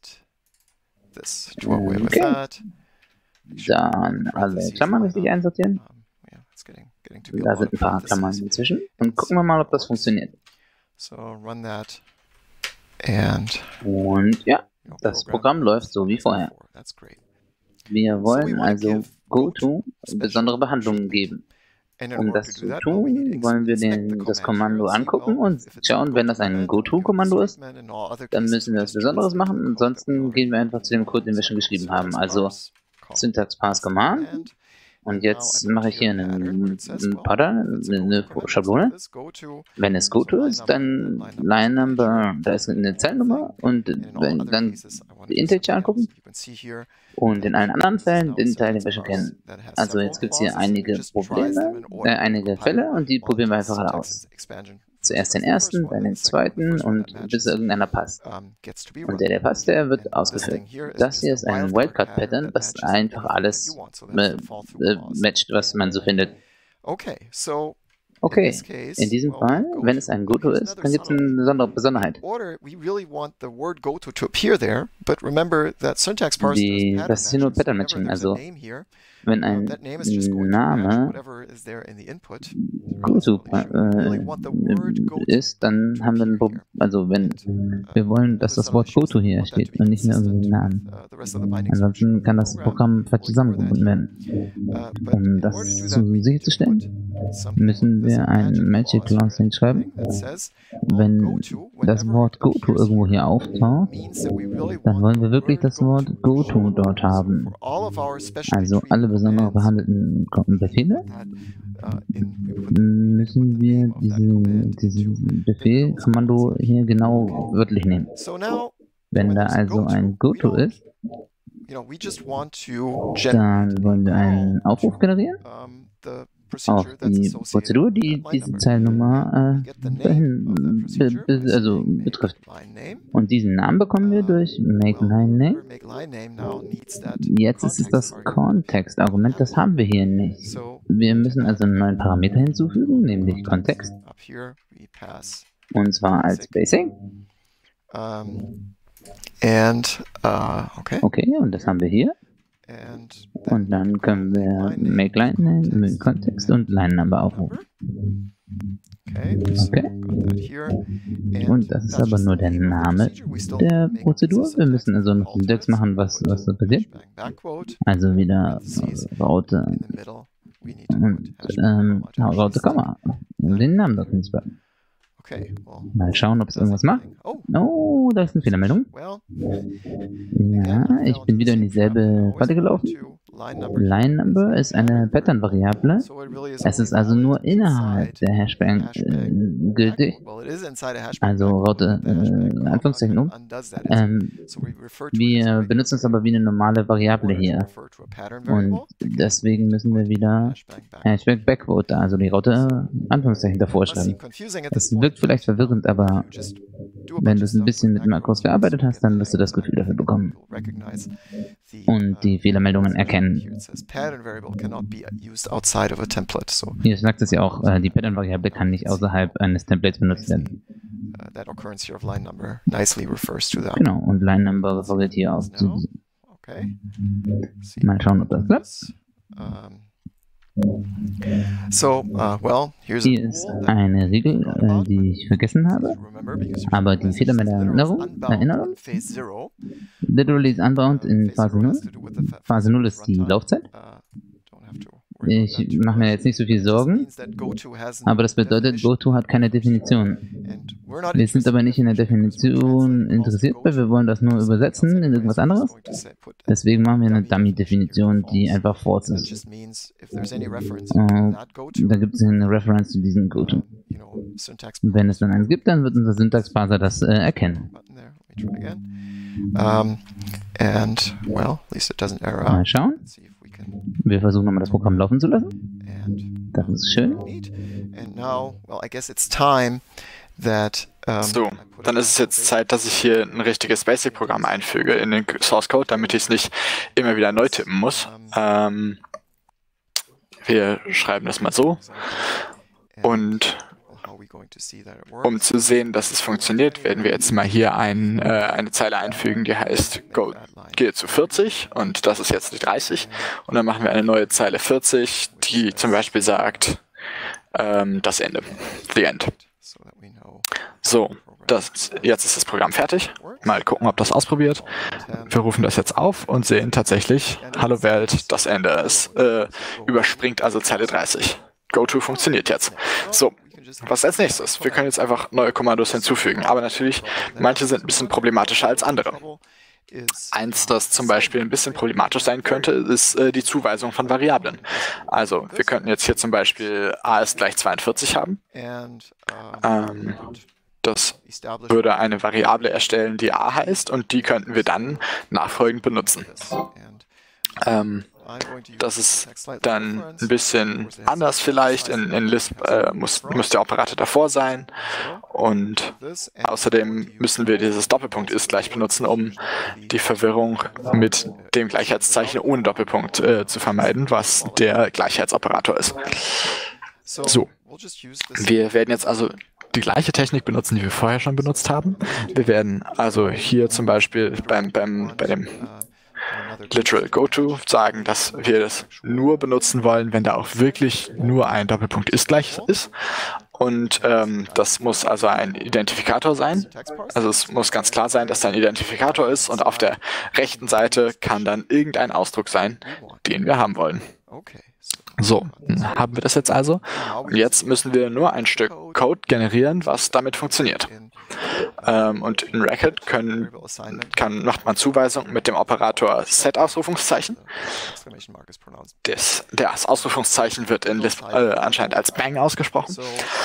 Okay. Dann alle Klammern richtig einsortieren. Da sind ein paar Klammern inzwischen. Und gucken wir mal, ob das funktioniert. Und ja, das Programm läuft so wie vorher. Wir wollen also GoTo besondere Behandlungen geben. Um das zu tun, wollen wir das Kommando angucken und schauen, wenn das ein GoTo-Kommando ist, dann müssen wir was Besonderes machen. Ansonsten gehen wir einfach zu dem Code, den wir schon geschrieben haben. Also Syntax Parse Command. Und jetzt mache ich hier einen Pattern, eine Schablone. Wenn es GoTo ist, dann Line Number, da ist eine Zeilenummer und dann die Integer angucken. Und in allen anderen Fällen den Teil, den wir schon kennen. Also jetzt gibt es hier einige Fälle und die probieren wir einfach alle aus. Zuerst den ersten, dann den zweiten und bis irgendeiner passt. Und der passt, der wird ausgeführt. Das hier ist ein Wildcard-Pattern, das einfach alles matcht, was man so findet. Okay, in diesem Fall, wenn es ein GoTo ist, dann gibt es eine besondere Besonderheit. Das ist hier nur Pattern Matching, also wenn ein Name GoTo ist, dann haben wir ein Problem. Also wenn wir wollen, dass das Wort GoTo hier steht und nicht mehr irgendwie Namen. Ansonsten kann das Programm falsch zusammengebunden werden. Um das sicherzustellen, müssen wir ein Magic Clause hinschreiben. Wenn das Wort GoTo irgendwo hier auftaucht, dann wollen wir wirklich das Wort GoTo dort haben. Also alle besonders behandelten Befehle müssen wir diesen Befehl, Kommando hier genau wörtlich nehmen. Wenn da also ein GoTo ist, dann wollen wir einen Aufruf generieren auf die Prozedur, die diese Zeilennummer betrifft. Und diesen Namen bekommen wir durch MakeLineName. Jetzt ist es das Kontext-Argument, das haben wir hier nicht. Wir müssen also einen neuen Parameter hinzufügen, nämlich Kontext. Und zwar als Basic. Okay, und das haben wir hier. Und dann können wir MakeLineName mit Kontext und Line Number aufrufen. Okay. Und das ist aber nur der Name der Prozedur. Wir müssen also noch Syntax machen, was so passiert. Also wieder Raute und Raute Komma. Und den Namen da drin packen. Mal schauen, ob es irgendwas macht. Oh, da ist eine Fehlermeldung. Ja, ich bin wieder in dieselbe Falle gelaufen. Line Number ist eine Pattern-Variable. Es ist also nur innerhalb der Hashbang gültig. Also Raute Anführungszeichen um. Wir benutzen es aber wie eine normale Variable hier. Und deswegen müssen wir wieder Hashbang Backward, also die Raute Anführungszeichen davor schreiben. Es wirkt vielleicht verwirrend, aber wenn du es ein bisschen mit Makros gearbeitet hast, dann wirst du das Gefühl dafür bekommen. Und die Fehlermeldungen erkennen. erkennen. Hier sagt es ja auch, die Pattern-Variable kann nicht außerhalb eines Templates benutzt werden. Genau, und Line Number referiert hier auf. Mal schauen, ob das klappt. Hier ist eine Regel, die ich vergessen habe, aber die fehlt mir der Erinnerung. Literally ist unbound in Phase 0. Phase 0 ist die Laufzeit. Ich mache mir jetzt nicht so viel Sorgen, aber das bedeutet, GoTo hat keine Definition. Wir sind aber nicht in der Definition interessiert, weil wir wollen das nur übersetzen in irgendwas anderes. Deswegen machen wir eine Dummy-Definition, die einfach false ist. Da gibt es eine Reference zu diesem GoTo. Wenn es dann eins gibt, dann wird unser Syntax-Parser das erkennen. Mal schauen. Wir versuchen nochmal das Programm laufen zu lassen. Das ist schön. So, dann ist es jetzt Zeit, dass ich hier ein richtiges Basic-Programm einfüge in den Source Code, damit ich es nicht immer wieder neu tippen muss. Wir schreiben das mal so. Und um zu sehen, dass es funktioniert, werden wir jetzt mal hier eine Zeile einfügen, die heißt gehe zu 40 und das ist jetzt die 30. Und dann machen wir eine neue Zeile 40, die zum Beispiel sagt das Ende, the end. So, jetzt ist das Programm fertig. Mal gucken, ob das ausprobiert. Wir rufen das jetzt auf und sehen tatsächlich, hallo Welt, das Ende ist, überspringt also Zeile 30. GoTo funktioniert jetzt. So. Was als nächstes? Wir können jetzt einfach neue Kommandos hinzufügen, aber natürlich, manche sind ein bisschen problematischer als andere. Eins, das zum Beispiel ein bisschen problematisch sein könnte, ist die Zuweisung von Variablen. Also, wir könnten jetzt hier zum Beispiel a ist gleich 42 haben. Das würde eine Variable erstellen, die a heißt, und die könnten wir dann nachfolgend benutzen. Das ist dann ein bisschen anders vielleicht. In Lisp muss der Operator davor sein. Und außerdem müssen wir dieses Doppelpunkt ist gleich benutzen, um die Verwirrung mit dem Gleichheitszeichen ohne Doppelpunkt zu vermeiden, was der Gleichheitsoperator ist. So, wir werden jetzt also die gleiche Technik benutzen, die wir vorher schon benutzt haben. Wir werden also hier zum Beispiel bei dem literal GoTo sagen, dass wir das nur benutzen wollen, wenn da auch wirklich nur ein Doppelpunkt ist gleich ist. Und das muss also ein Identifikator sein. Also es muss ganz klar sein, dass da ein Identifikator ist und auf der rechten Seite kann dann irgendein Ausdruck sein, den wir haben wollen. So, haben wir das jetzt also. Und jetzt müssen wir nur ein Stück Code generieren, was damit funktioniert. Und in Racket macht man Zuweisung mit dem Operator Set-Ausrufungszeichen. Das Ausrufungszeichen wird in Lisp anscheinend als Bang ausgesprochen.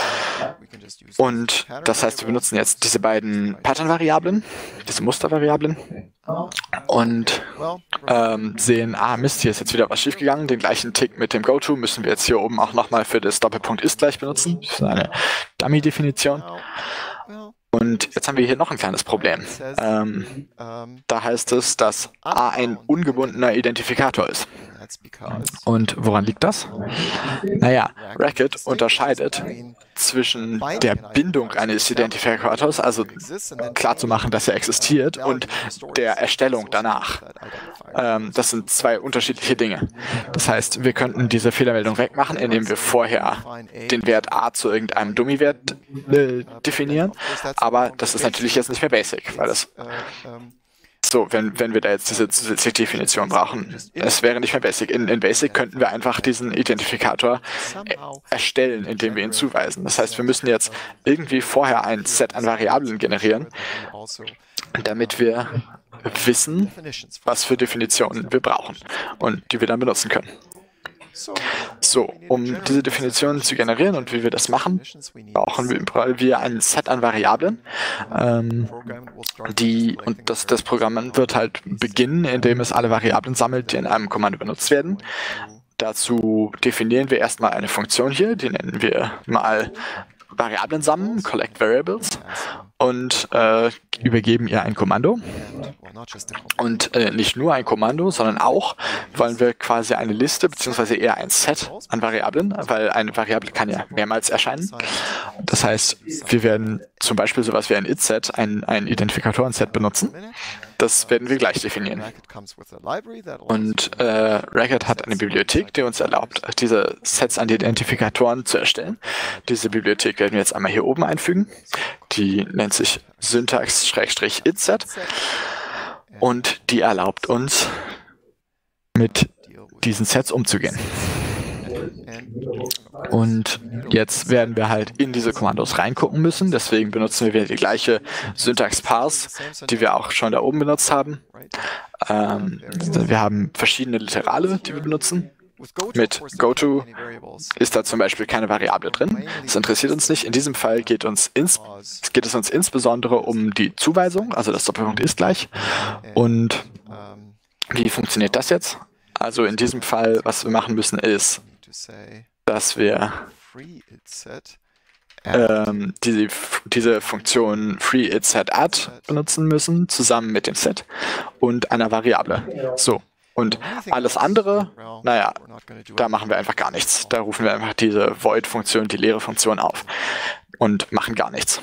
Und das heißt, wir benutzen jetzt diese beiden Pattern-Variablen, diese Mustervariablen, und sehen, Mist, hier ist jetzt wieder was schiefgegangen. Den gleichen Tick mit dem GoTo müssen wir jetzt hier oben auch nochmal für das Doppelpunkt ist gleich benutzen. Das ist eine Dummy-Definition. Und jetzt haben wir hier noch ein kleines Problem. Da heißt es, dass a ein ungebundener Identifikator ist. Und woran liegt das? Naja, Racket unterscheidet zwischen der Bindung eines Identifikators, also klar zu machen, dass er existiert, und der Erstellung danach. Das sind zwei unterschiedliche Dinge. Das heißt, wir könnten diese Fehlermeldung wegmachen, indem wir vorher den Wert a zu irgendeinem Dummy-Wert definieren, aber das ist natürlich jetzt nicht mehr basic, weil das so, wenn wir da jetzt diese zusätzliche Definition brauchen, es wäre nicht mehr Basic. In Basic könnten wir einfach diesen Identifikator erstellen, indem wir ihn zuweisen. Das heißt, wir müssen jetzt irgendwie vorher ein Set an Variablen generieren, damit wir wissen, was für Definitionen wir brauchen und die wir dann benutzen können. So, um diese Definitionen zu generieren und wie wir das machen, brauchen wir ein Set an Variablen. Das Programm wird halt beginnen, indem es alle Variablen sammelt, die in einem Kommando benutzt werden. Dazu definieren wir erstmal eine Funktion hier, die nennen wir mal Variablen sammeln, collect variables. und übergeben ihr ein Kommando. Und nicht nur ein Kommando, sondern auch wollen wir quasi eine Liste beziehungsweise eher ein Set an Variablen, weil eine Variable kann ja mehrmals erscheinen. Das heißt, wir werden zum Beispiel sowas wie ein It-Set, ein Identifikatoren-Set benutzen. Das werden wir gleich definieren. Und Racket hat eine Bibliothek, die uns erlaubt, diese Sets an Identifikatoren zu erstellen. Diese Bibliothek werden wir jetzt einmal hier oben einfügen. Die nennt sich Syntax-It-Set und die erlaubt uns, mit diesen Sets umzugehen. Und jetzt werden wir halt in diese Kommandos reingucken müssen, deswegen benutzen wir wieder die gleiche Syntax-Parse, die wir auch schon da oben benutzt haben. Wir haben verschiedene Literale, die wir benutzen. Mit GoTo ist da zum Beispiel keine Variable drin. Das interessiert uns nicht. In diesem Fall geht es uns insbesondere um die Zuweisung, also das Doppelpunkt ist gleich. Und wie funktioniert das jetzt? Also in diesem Fall, was wir machen müssen, ist, dass wir diese Funktion freeItSetAdd benutzen müssen, zusammen mit dem Set und einer Variable. So. Und alles andere, naja, da machen wir einfach gar nichts. Da rufen wir einfach diese Void-Funktion, die leere Funktion auf und machen gar nichts.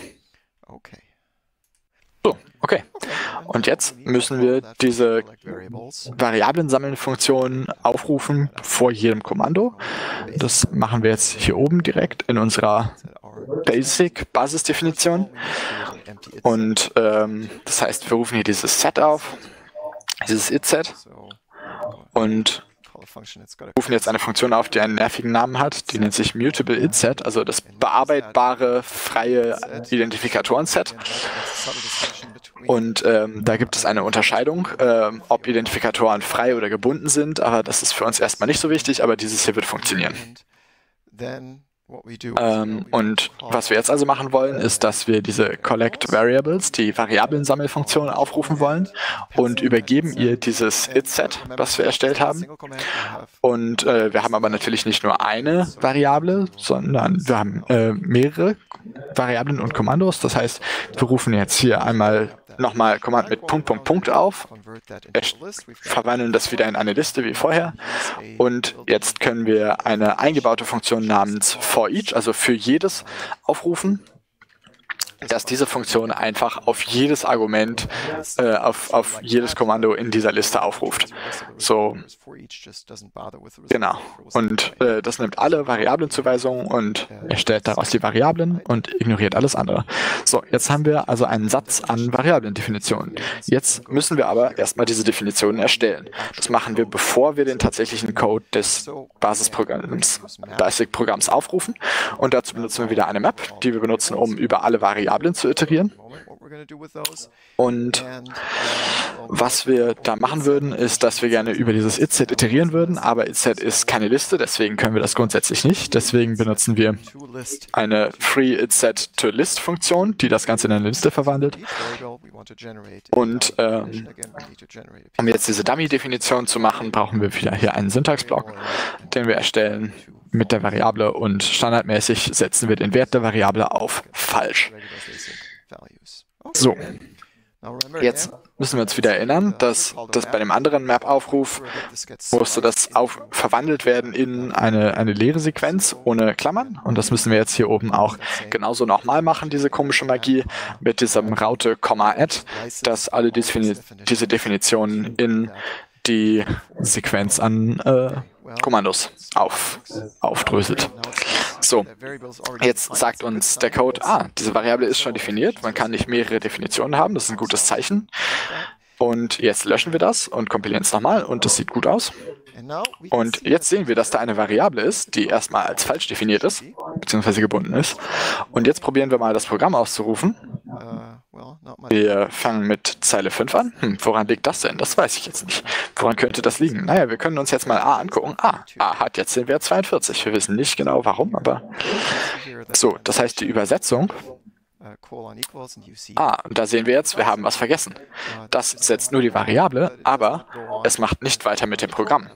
So, okay. Und jetzt müssen wir diese Variablen-Sammeln-Funktion aufrufen vor jedem Kommando. Das machen wir jetzt hier oben direkt in unserer Basisdefinition. Und das heißt, wir rufen hier dieses Set auf, dieses It-Set. Und rufen jetzt eine Funktion auf, die einen nervigen Namen hat. Die nennt sich Mutable It-Set, also das bearbeitbare, freie Identifikatoren-Set. Und da gibt es eine Unterscheidung, ob Identifikatoren frei oder gebunden sind, aber das ist für uns erstmal nicht so wichtig, aber dieses hier wird funktionieren. Und was wir jetzt also machen wollen, ist, dass wir diese Collect Variables, die Variablensammelfunktion, aufrufen wollen und übergeben ihr dieses It-Set, was wir erstellt haben. Und wir haben aber natürlich nicht nur eine Variable, sondern wir haben mehrere Variablen und Kommandos. Das heißt, wir rufen jetzt hier einmal nochmal Command mit Punkt auf, verwandeln das wieder in eine Liste wie vorher und jetzt können wir eine eingebaute Funktion namens forEach, also für jedes, aufrufen, dass diese Funktion einfach auf jedes Argument, auf jedes Kommando in dieser Liste aufruft. So, genau. Und das nimmt alle Variablenzuweisungen und erstellt daraus die Variablen und ignoriert alles andere. So, jetzt haben wir also einen Satz an Variablendefinitionen. Jetzt müssen wir aber erstmal diese Definitionen erstellen. Das machen wir, bevor wir den tatsächlichen Code des Basic-Programms aufrufen. Und dazu benutzen wir wieder eine Map, die wir benutzen, um über alle Variablen zu iterieren. Und was wir da machen würden, ist, dass wir gerne über dieses It-Set iterieren würden, aber It-Set ist keine Liste, deswegen können wir das grundsätzlich nicht. Deswegen benutzen wir eine freeItSet-to-List-Funktion, die das Ganze in eine Liste verwandelt. Und um jetzt diese Dummy-Definition zu machen, brauchen wir wieder hier einen Syntax-Block, den wir erstellen mit der Variable und standardmäßig setzen wir den Wert der Variable auf falsch. So, jetzt müssen wir uns wieder erinnern, dass das bei dem anderen Map-Aufruf musste das verwandelt werden in eine leere Sequenz ohne Klammern und das müssen wir jetzt hier oben auch genauso nochmal machen, diese komische Magie mit diesem Raute, Add, dass alle diese Definitionen in die Sequenz an Kommandos aufdröselt. So, jetzt sagt uns der Code, diese Variable ist schon definiert, man kann nicht mehrere Definitionen haben, das ist ein gutes Zeichen. Und jetzt löschen wir das und kompilieren es nochmal und das sieht gut aus. Und jetzt sehen wir, dass da eine Variable ist, die erstmal als falsch definiert ist, beziehungsweise gebunden ist. Und jetzt probieren wir mal das Programm auszurufen. Wir fangen mit Zeile 5 an. Woran liegt das denn? Das weiß ich jetzt nicht. Woran könnte das liegen? Naja, wir können uns jetzt mal A angucken. A hat jetzt den Wert 42. Wir wissen nicht genau warum, aber so, das heißt die Übersetzung. Und da sehen wir jetzt, wir haben was vergessen. Das setzt nur die Variable, aber es macht nicht weiter mit dem Programm.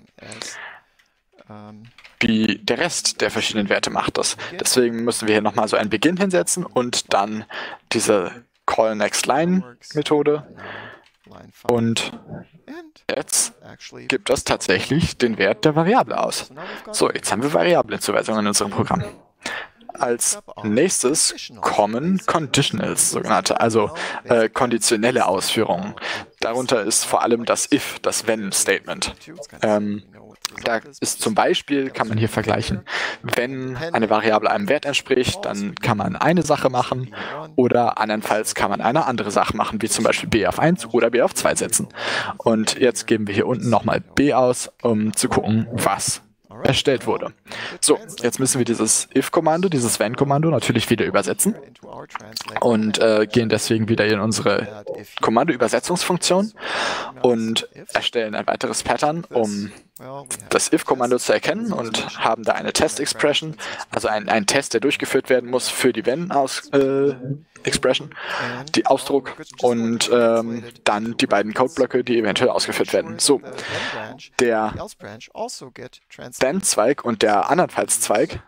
Wie der Rest der verschiedenen Werte macht das. Deswegen müssen wir hier nochmal so einen Beginn hinsetzen und dann diese Call Next Line Methode. Und jetzt gibt das tatsächlich den Wert der Variable aus. So, jetzt haben wir Variablenzuweisungen in unserem Programm. Als nächstes kommen Conditionals, sogenannte, also konditionelle Ausführungen. Darunter ist vor allem das If, das Wenn-Statement. Da ist zum Beispiel, kann man hier vergleichen, wenn eine Variable einem Wert entspricht, dann kann man eine Sache machen oder andernfalls kann man eine andere Sache machen, wie zum Beispiel b auf 1 oder b auf 2 setzen. Und jetzt geben wir hier unten nochmal b aus, um zu gucken, was erstellt wurde. So, jetzt müssen wir dieses if-Kommando, dieses when-Kommando natürlich wieder übersetzen und gehen deswegen wieder in unsere Kommando-Übersetzungsfunktion und erstellen ein weiteres Pattern, um das if-Kommando zu erkennen und haben da eine Test-Expression, also ein Test, der durchgeführt werden muss für die when-Expression, die Ausdruck und dann die beiden Codeblöcke, die eventuell ausgeführt werden. So, der Then-Zweig und der andernfalls-Zweig,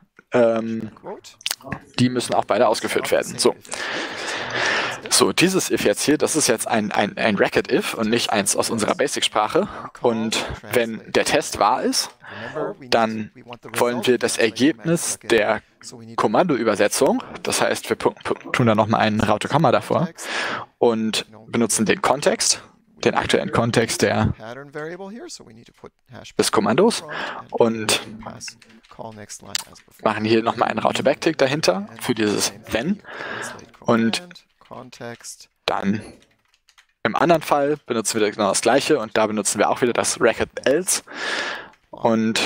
die müssen auch beide ausgeführt werden. So, dieses if jetzt hier, das ist jetzt ein Racket-if und nicht eins aus unserer Basic-Sprache. Und wenn der Test wahr ist, dann wollen wir das Ergebnis der Kommandoübersetzung, das heißt, wir tun da nochmal einen Raute-Komma davor und benutzen den Kontext, den aktuellen Kontext des Kommandos und machen hier nochmal einen Raute-Backtick dahinter für dieses Wenn und dann im anderen Fall benutzen wir genau das gleiche und da benutzen wir auch wieder das Racket-else und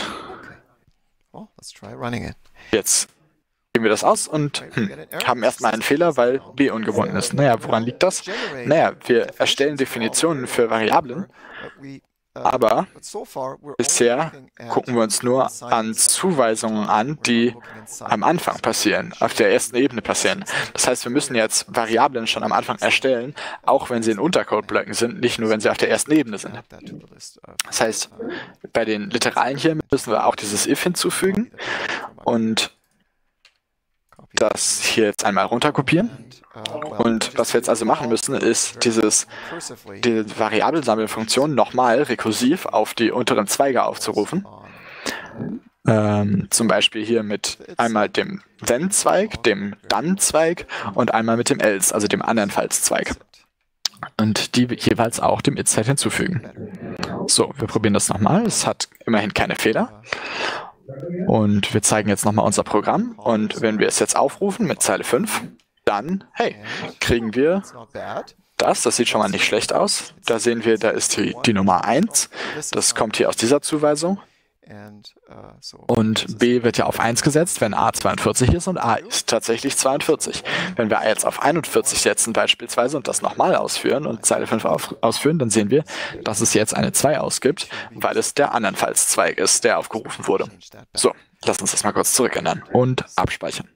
jetzt geben wir das aus und haben erstmal einen Fehler, weil b ungebunden ist. Naja, woran liegt das? Naja, wir erstellen Definitionen für Variablen, aber bisher gucken wir uns nur an Zuweisungen an, die am Anfang passieren, auf der ersten Ebene passieren. Das heißt, wir müssen jetzt Variablen schon am Anfang erstellen, auch wenn sie in Untercodeblöcken sind, nicht nur, wenn sie auf der ersten Ebene sind. Das heißt, bei den Literalen hier müssen wir auch dieses if hinzufügen und das hier jetzt einmal runterkopieren. Und was wir jetzt also machen müssen, ist die Variablensammelfunktion nochmal rekursiv auf die unteren Zweige aufzurufen. Zum Beispiel hier mit einmal dem Then-Zweig, dem Dann-Zweig und einmal mit dem Else, also dem andernfalls-Zweig. Und die jeweils auch dem It-Set hinzufügen. So, wir probieren das nochmal. Es hat immerhin keine Fehler. Und wir zeigen jetzt nochmal unser Programm. Und wenn wir es jetzt aufrufen mit Zeile 5, dann, hey, kriegen wir das. Das sieht schon mal nicht schlecht aus. Da sehen wir, da ist die Nummer 1. Das kommt hier aus dieser Zuweisung. Und b wird ja auf 1 gesetzt, wenn a 42 ist und a ist tatsächlich 42. Wenn wir a jetzt auf 41 setzen beispielsweise und das nochmal ausführen und Zeile 5 ausführen, dann sehen wir, dass es jetzt eine 2 ausgibt, weil es der andernfalls-Zweig ist, der aufgerufen wurde. So, lass uns das mal kurz zurückändern und abspeichern.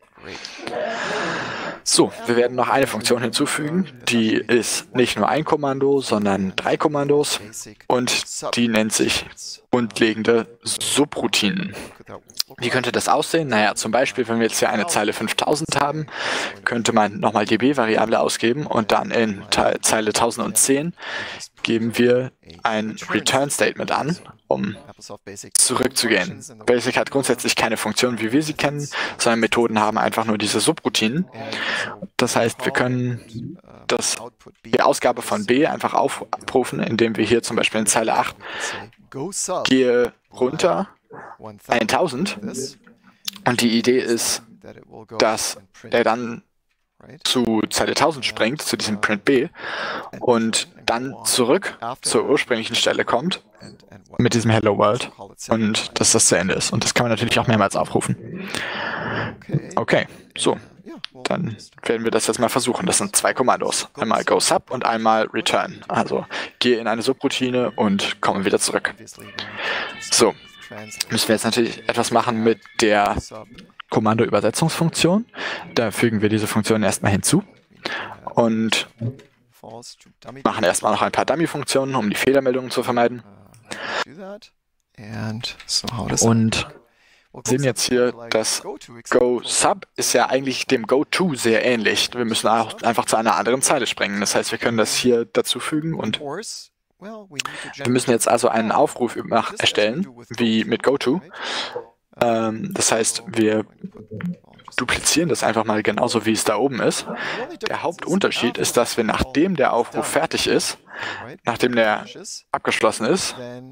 So, wir werden noch eine Funktion hinzufügen, die ist nicht nur ein Kommando, sondern 3 Kommandos und die nennt sich grundlegende Subroutinen. Wie könnte das aussehen? Naja, zum Beispiel, wenn wir jetzt hier eine Zeile 5000 haben, könnte man nochmal die b-Variable ausgeben und dann in Zeile 1010 geben wir ein Return-Statement an, um zurückzugehen. Basic hat grundsätzlich keine Funktion, wie wir sie kennen, sondern Methoden haben einfach nur diese Subroutinen. Das heißt, wir können die Ausgabe von b einfach aufrufen, indem wir hier zum Beispiel in Zeile 8 gehe runter 1000 und die Idee ist, dass er dann zu Zeile 1000 springt, zu diesem Print B und dann zurück zur ursprünglichen Stelle kommt mit diesem Hello World und dass das zu Ende ist. Und das kann man natürlich auch mehrmals aufrufen. Okay, so. Dann werden wir das jetzt mal versuchen. Das sind 2 Kommandos. Einmal go sub und einmal return. Also gehe in eine Subroutine und komme wieder zurück. So, müssen wir jetzt natürlich etwas machen mit der Kommando-Übersetzungsfunktion. Da fügen wir diese Funktion erstmal hinzu und machen erstmal noch ein paar Dummy-Funktionen, um die Fehlermeldungen zu vermeiden. Und sehen jetzt hier, das GoSub ist ja eigentlich dem GoTo sehr ähnlich. Wir müssen auch einfach zu einer anderen Zeile springen. Das heißt, wir können das hier dazu fügen und wir müssen jetzt also einen Aufruf erstellen, wie mit GoTo. Das heißt, wir duplizieren das einfach mal genauso, wie es da oben ist. Der Hauptunterschied ist, dass wir, nachdem der Aufruf fertig ist, nachdem der abgeschlossen ist,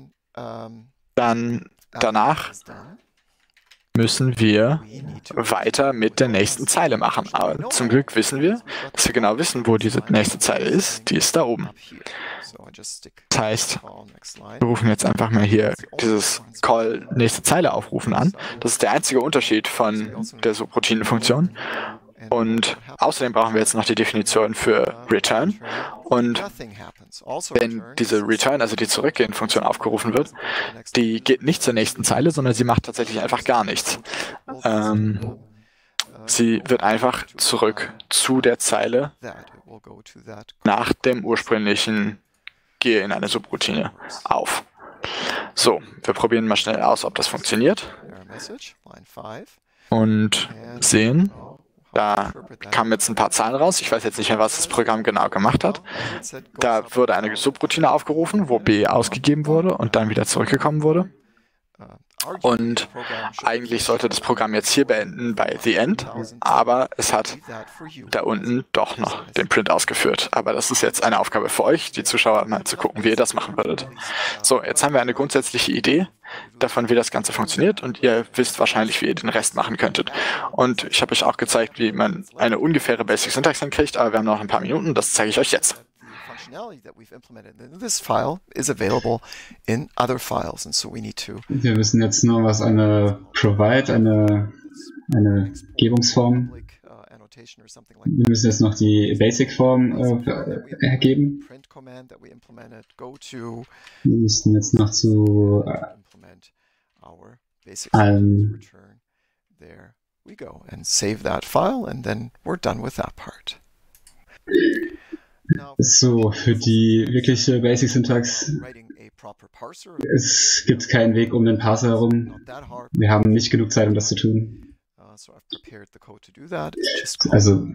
dann danach müssen wir weiter mit der nächsten Zeile machen. Aber zum Glück wissen wir, dass wir genau wissen, wo diese nächste Zeile ist. Die ist da oben. Das heißt, wir rufen jetzt einfach mal hier dieses Call nächste Zeile aufrufen an. Das ist der einzige Unterschied von der Subroutinen-Funktion. Und außerdem brauchen wir jetzt noch die Definition für Return. Und wenn diese Return, also die Zurückgehen-Funktion aufgerufen wird, die geht nicht zur nächsten Zeile, sondern sie macht tatsächlich einfach gar nichts. Sie wird einfach zurück zu der Zeile nach dem ursprünglichen Gehe in eine Subroutine auf. So, wir probieren mal schnell aus, ob das funktioniert. Und sehen, da kamen jetzt ein paar Zahlen raus. Ich weiß jetzt nicht mehr, was das Programm genau gemacht hat. Da wurde eine Subroutine aufgerufen, wo B ausgegeben wurde und dann wieder zurückgekommen wurde. Und eigentlich sollte das Programm jetzt hier beenden bei The End, aber es hat da unten doch noch den Print ausgeführt. Aber das ist jetzt eine Aufgabe für euch, die Zuschauer, mal zu gucken, wie ihr das machen würdet. So, jetzt haben wir eine grundsätzliche Idee davon, wie das Ganze funktioniert und ihr wisst wahrscheinlich, wie ihr den Rest machen könntet. Und ich habe euch auch gezeigt, wie man eine ungefähre Basic Syntax hinkriegt, aber wir haben noch ein paar Minuten, das zeige ich euch jetzt. Wir wissen jetzt nur, was eine Provide, eine Gebungsform. Wir müssen jetzt noch die Basic-Form ergeben. Wir müssen jetzt noch zu allen so, für die wirkliche Basic-Syntax, es gibt keinen Weg um den Parser herum. Wir haben nicht genug Zeit, um das zu tun. Also,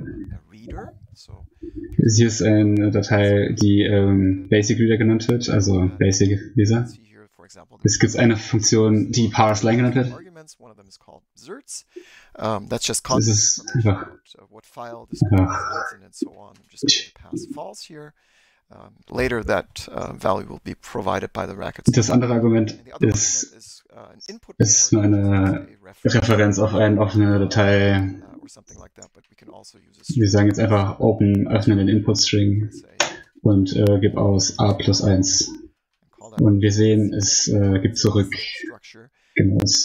hier ist eine Datei, die Basic Reader genannt wird, also Basic Leser. Es gibt eine Funktion, die parseLine genannt wird. Das ist einfach das andere Argument ist nur eine Referenz auf eine offene Datei. Wir sagen jetzt einfach Open, öffnen den Input-String und gib aus A+1. Und wir sehen, es gibt zurück genau das,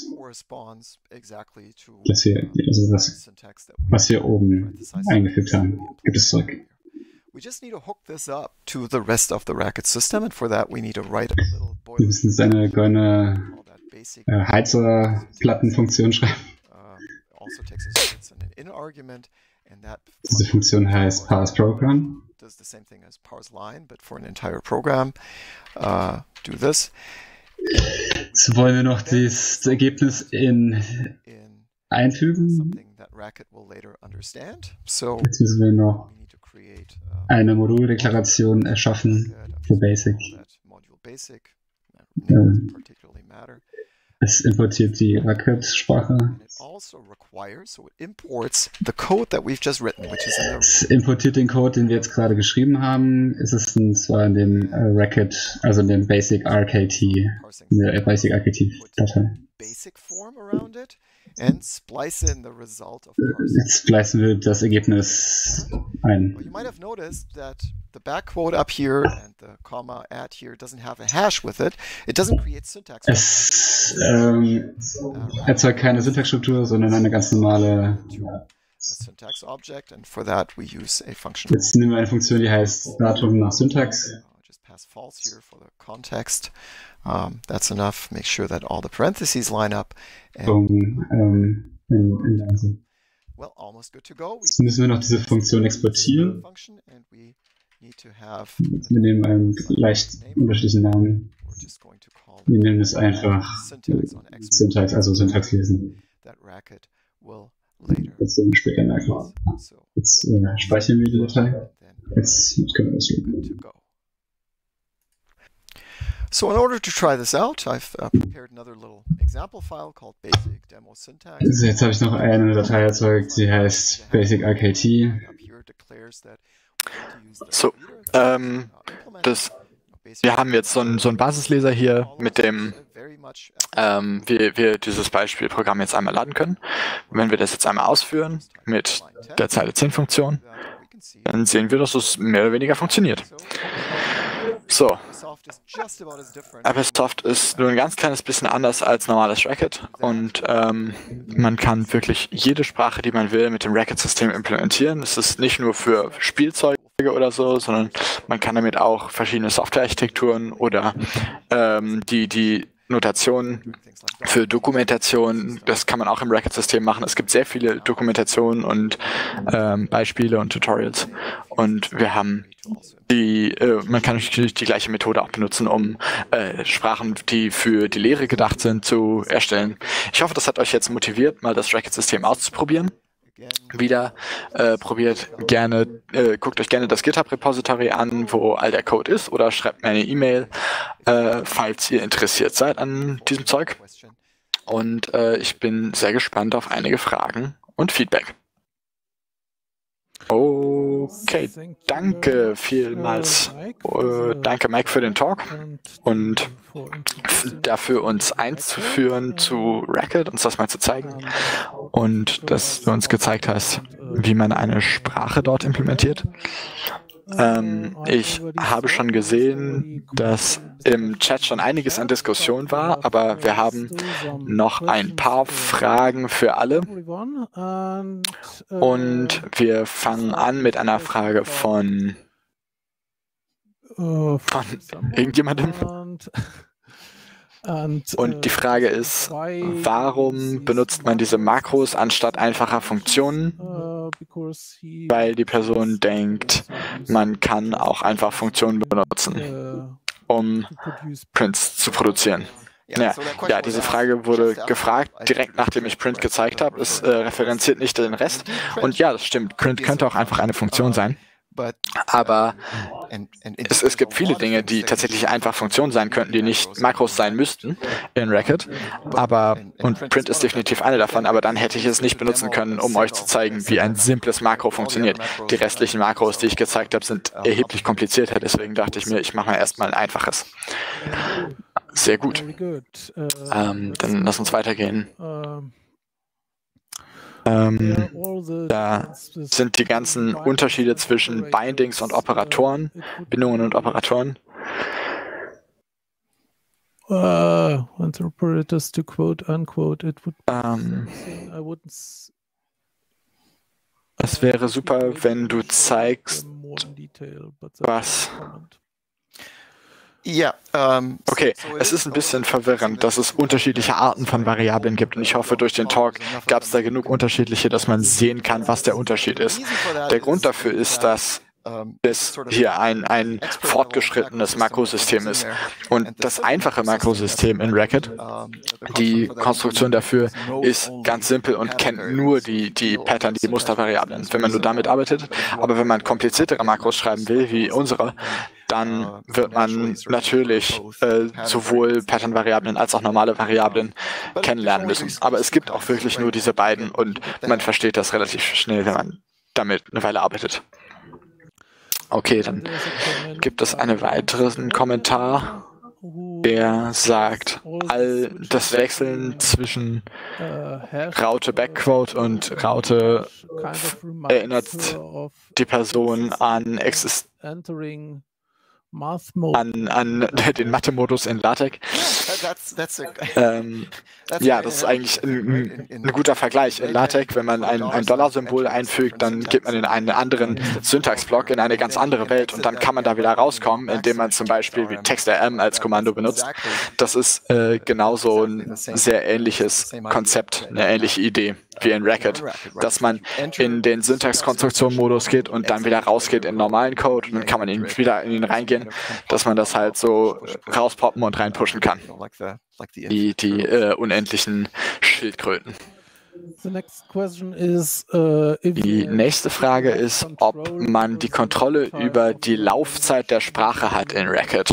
was wir oben eingefügt haben, gibt es zurück. Wir müssen jetzt eine goldene Heizerplattenfunktion schreiben. Diese Funktion heißt parseProgram. Jetzt wollen wir noch das Ergebnis einfügen. Jetzt müssen wir noch eine Moduldeklaration erschaffen für Basic. Es importiert die Racket-Sprache. Es importiert den Code, den wir jetzt gerade geschrieben haben. Es ist zwar in dem Racket, also in dem Basic RKT, in der Basic RKT-Datei. Jetzt splicen wir das Ergebnis ein. The backquote up here and the comma at here doesn't have a hash with it. It doesn't create syntax. Es erzeugt keine Syntaxstruktur, sondern eine ganz normale syntax object, and for that we use a function. Jetzt nehmen wir eine Funktion, die heißt Datum nach Syntax. Just pass false here for the context. That's enough. Make sure that all the parentheses line up. Jetzt müssen wir noch diese Funktion exportieren. Wir nehmen einen leicht unterschiedlichen Namen. Wir nennen es einfach Syntax, also Syntax lesen. Das sehen wir später merken. Jetzt speichern wir die Datei. Jetzt können wir das tun. So in order to try this out, I've prepared another little example file called basic demo syntax. Also jetzt habe ich noch eine Datei erzeugt, die heißt basic RKT. So, wir haben jetzt so einen Basisleser hier, mit dem wir dieses Beispielprogramm jetzt einmal laden können. Und wenn wir das jetzt einmal ausführen mit der Zeile 10 Funktion, dann sehen wir, dass es mehr oder weniger funktioniert. So, Apasoft ist nur ein ganz kleines bisschen anders als normales Racket und man kann wirklich jede Sprache, die man will, mit dem Racket-System implementieren. Es ist nicht nur für Spielzeuge oder so, sondern man kann damit auch verschiedene Softwarearchitekturen oder die Notationen für Dokumentation, das kann man auch im Racket-System machen. Es gibt sehr viele Dokumentationen und Beispiele und Tutorials. Und wir haben man kann natürlich die gleiche Methode auch benutzen, um Sprachen, die für die Lehre gedacht sind, zu erstellen. Ich hoffe, das hat euch jetzt motiviert, mal das Racket-System auszuprobieren. Guckt euch gerne das GitHub-Repository an, wo all der Code ist, oder schreibt mir eine E-Mail, falls ihr interessiert seid an diesem Zeug. Und ich bin sehr gespannt auf einige Fragen und Feedback. Okay, danke vielmals. Danke, Mike, für den Talk und dafür, uns einzuführen zu Racket, uns das mal zu zeigen und dass du uns gezeigt hast, wie man eine Sprache dort implementiert. Ich habe schon gesehen, dass im Chat schon einiges an Diskussion war, aber wir haben noch ein paar Fragen für alle. Und wir fangen an mit einer Frage von irgendjemandem. Und die Frage ist, warum benutzt man diese Makros anstatt einfacher Funktionen? Weil die Person denkt, man kann auch einfach Funktionen benutzen, um Prints zu produzieren. Ja, diese Frage wurde gefragt, direkt nachdem ich Print gezeigt habe. Es referenziert nicht den Rest. Und ja, das stimmt, Print könnte auch einfach eine Funktion sein. Aber es gibt viele Dinge, die tatsächlich einfach Funktionen sein könnten, die nicht Makros sein müssten in Racket. Und Print ist definitiv eine davon, aber dann hätte ich es nicht benutzen können, um euch zu zeigen, wie ein simples Makro funktioniert. Die restlichen Makros, die ich gezeigt habe, sind erheblich komplizierter, deswegen dachte ich mir, ich mache mal erstmal ein einfaches. Sehr gut. Dann lass uns weitergehen. Da sind die ganzen Unterschiede zwischen Bindings und Operatoren, Bindungen und Operatoren. Want operators to quote, unquote, it would es wäre super, wenn du zeigst, was... Ja, okay, es ist ein bisschen verwirrend, dass es unterschiedliche Arten von Variablen gibt und ich hoffe, durch den Talk gab es da genug unterschiedliche, dass man sehen kann, was der Unterschied ist. Der Grund dafür ist, dass es hier ein fortgeschrittenes Makrosystem ist. Und das einfache Makrosystem in Racket, die Konstruktion dafür ist ganz simpel und kennt nur die Pattern, die Mustervariablen, wenn man nur damit arbeitet. Aber wenn man kompliziertere Makros schreiben will, wie unsere, dann wird man natürlich sowohl Pattern-Variablen als auch normale Variablen kennenlernen müssen. Aber es gibt auch wirklich nur diese beiden und man versteht das relativ schnell, wenn man damit eine Weile arbeitet. Okay, dann gibt es einen weiteren Kommentar, der sagt, all das Wechseln zwischen Raute Backquote und Raute erinnert die Person an den Mathe-Modus in LaTeX. Ja, das ist eigentlich ein guter Vergleich. In LaTeX, wenn man ein $-Symbol einfügt, dann geht man in einen anderen Syntaxblock, in eine ganz andere Welt und dann kann man da wieder rauskommen, indem man zum Beispiel wie TextRM als Kommando benutzt. Das ist genauso ein sehr ähnliches Konzept, eine ähnliche Idee. wie in Racket, dass man in den Syntax-Konstruktion-Modus geht und dann wieder rausgeht in normalen Code und dann kann man wieder in ihn reingehen, dass man das halt so rauspoppen und reinpushen kann. Die unendlichen Schildkröten. Die nächste Frage ist, ob man die Kontrolle über die Laufzeit der Sprache hat in Racket.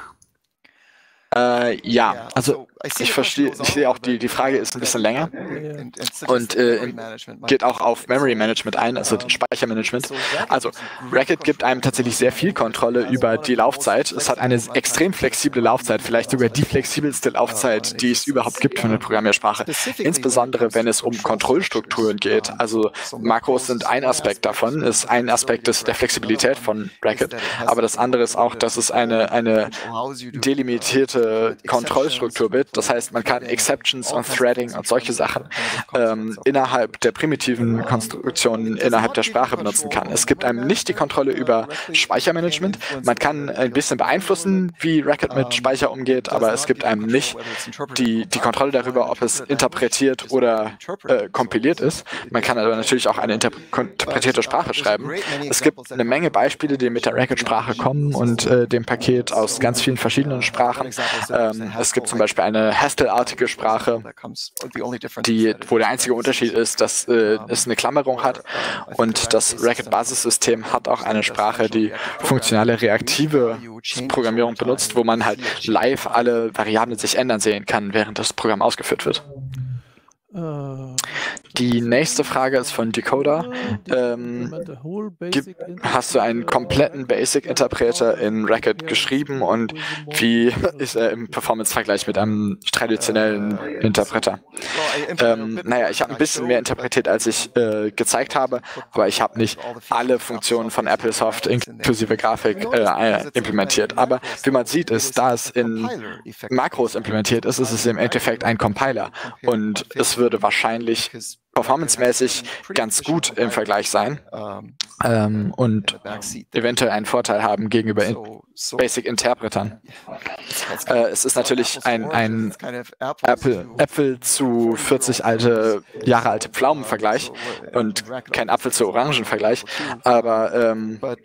Ja, also ich sehe auch, die Frage ist ein bisschen länger und geht auch auf Memory Management ein, also Speichermanagement. Also Racket gibt einem tatsächlich sehr viel Kontrolle über die Laufzeit. Es hat eine extrem flexible Laufzeit, vielleicht sogar die flexibelste Laufzeit, die es überhaupt gibt für eine Programmiersprache. Insbesondere, wenn es um Kontrollstrukturen geht. Also Makros sind ein Aspekt davon, ist ein Aspekt der Flexibilität von Racket, aber das andere ist auch, dass es eine delimitierte Kontrollstruktur wird. Das heißt, man kann Exceptions und Threading und solche Sachen innerhalb der primitiven Konstruktionen innerhalb der Sprache benutzen kann. Es gibt einem nicht die Kontrolle über Speichermanagement. Man kann ein bisschen beeinflussen, wie Racket mit Speicher umgeht, aber es gibt einem nicht die Kontrolle darüber, ob es interpretiert oder kompiliert ist. Man kann aber natürlich auch eine interpretierte Sprache schreiben. Es gibt eine Menge Beispiele, die mit der Racket-Sprache kommen und dem Paket aus ganz vielen verschiedenen Sprachen. Es gibt zum Beispiel eine Haskell-artige Sprache, wo der einzige Unterschied ist, dass es eine Klammerung hat, und das Racket-Basissystem hat auch eine Sprache, die funktionale reaktive Programmierung benutzt, wo man halt live alle Variablen sich ändern sehen kann, während das Programm ausgeführt wird. Die nächste Frage ist von Decoder. Hast du einen kompletten Basic-Interpreter in Racket geschrieben und wie ist er im Performance-Vergleich mit einem traditionellen Interpreter? Naja, ich habe ein bisschen mehr interpretiert, als ich gezeigt habe, aber ich habe nicht alle Funktionen von Applesoft inklusive Grafik implementiert. Aber wie man sieht, ist, da es in Makros implementiert ist, ist es im Endeffekt ein Compiler und es würde wahrscheinlich performancemäßig ganz gut im Vergleich sein und eventuell einen Vorteil haben gegenüber Basic-Interpretern. Es ist natürlich ein Äpfel zu 40 Jahre alte Pflaumen-Vergleich und kein Apfel zu Orangen-Vergleich, aber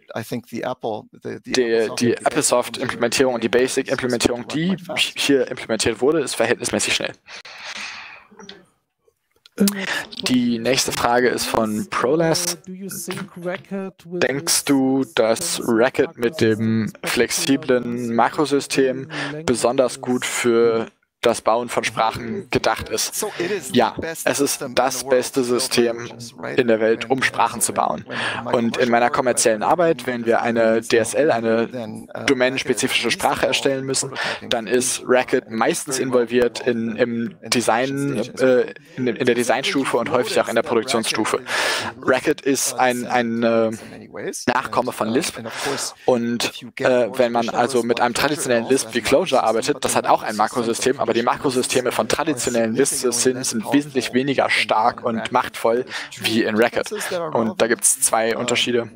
die Applesoft-Implementierung und die Basic-Implementierung, die hier implementiert wurde, ist verhältnismäßig schnell. Die nächste Frage ist von Prolas. Denkst du, dass Racket mit dem flexiblen Makrosystem besonders gut für das Bauen von Sprachen gedacht ist? Ja, es ist das beste System in der Welt, um Sprachen zu bauen. Und in meiner kommerziellen Arbeit, wenn wir eine DSL, eine domänenspezifische Sprache erstellen müssen, dann ist Racket meistens involviert im Design, in der Designstufe und häufig auch in der Produktionsstufe. Racket ist ein Nachkomme von Lisp, und wenn man also mit einem traditionellen Lisp wie Clojure arbeitet, das hat auch ein Makrosystem, aber die Makrosysteme von traditionellen Lisp-Systemen sind wesentlich weniger stark und machtvoll wie in Racket. Und da gibt es zwei Unterschiede.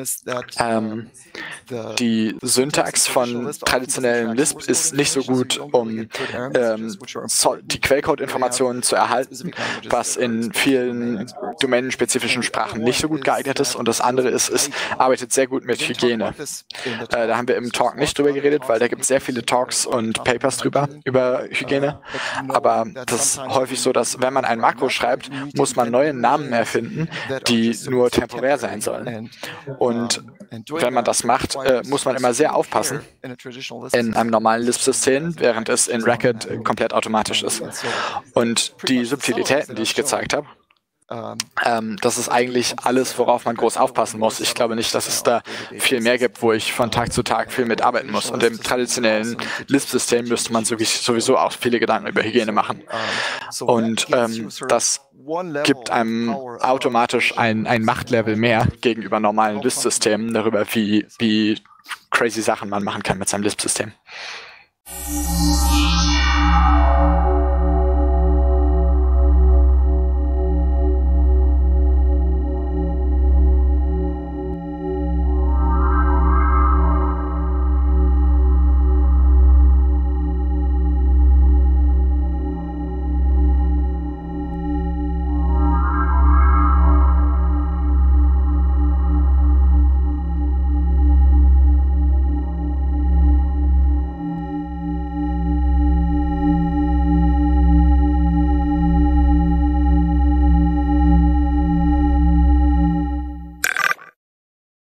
Die Syntax von traditionellen Lisp ist nicht so gut, um die Quellcode-Informationen zu erhalten, was in vielen domänenspezifischen Sprachen nicht so gut geeignet ist. Und das andere ist, es arbeitet sehr gut mit Hygiene. Da haben wir im Talk nicht drüber geredet, weil da gibt es sehr viele Talks und Papers drüber, über Hygiene. Aber das ist häufig so, dass wenn man ein Makro schreibt, muss man neue Namen erfinden, die nur temporär sein sollen. Und wenn man das macht, muss man immer sehr aufpassen in einem normalen Lisp-System, während es in Racket komplett automatisch ist. Und die Subtilitäten, die ich gezeigt habe, das ist eigentlich alles, worauf man groß aufpassen muss. Ich glaube nicht, dass es da viel mehr gibt, wo ich von Tag zu Tag viel mitarbeiten muss. Und im traditionellen Lisp-System müsste man sowieso auch viele Gedanken über Hygiene machen. Und das gibt einem automatisch ein Machtlevel mehr gegenüber normalen Lisp-Systemen darüber, wie crazy Sachen man machen kann mit seinem Lisp-System.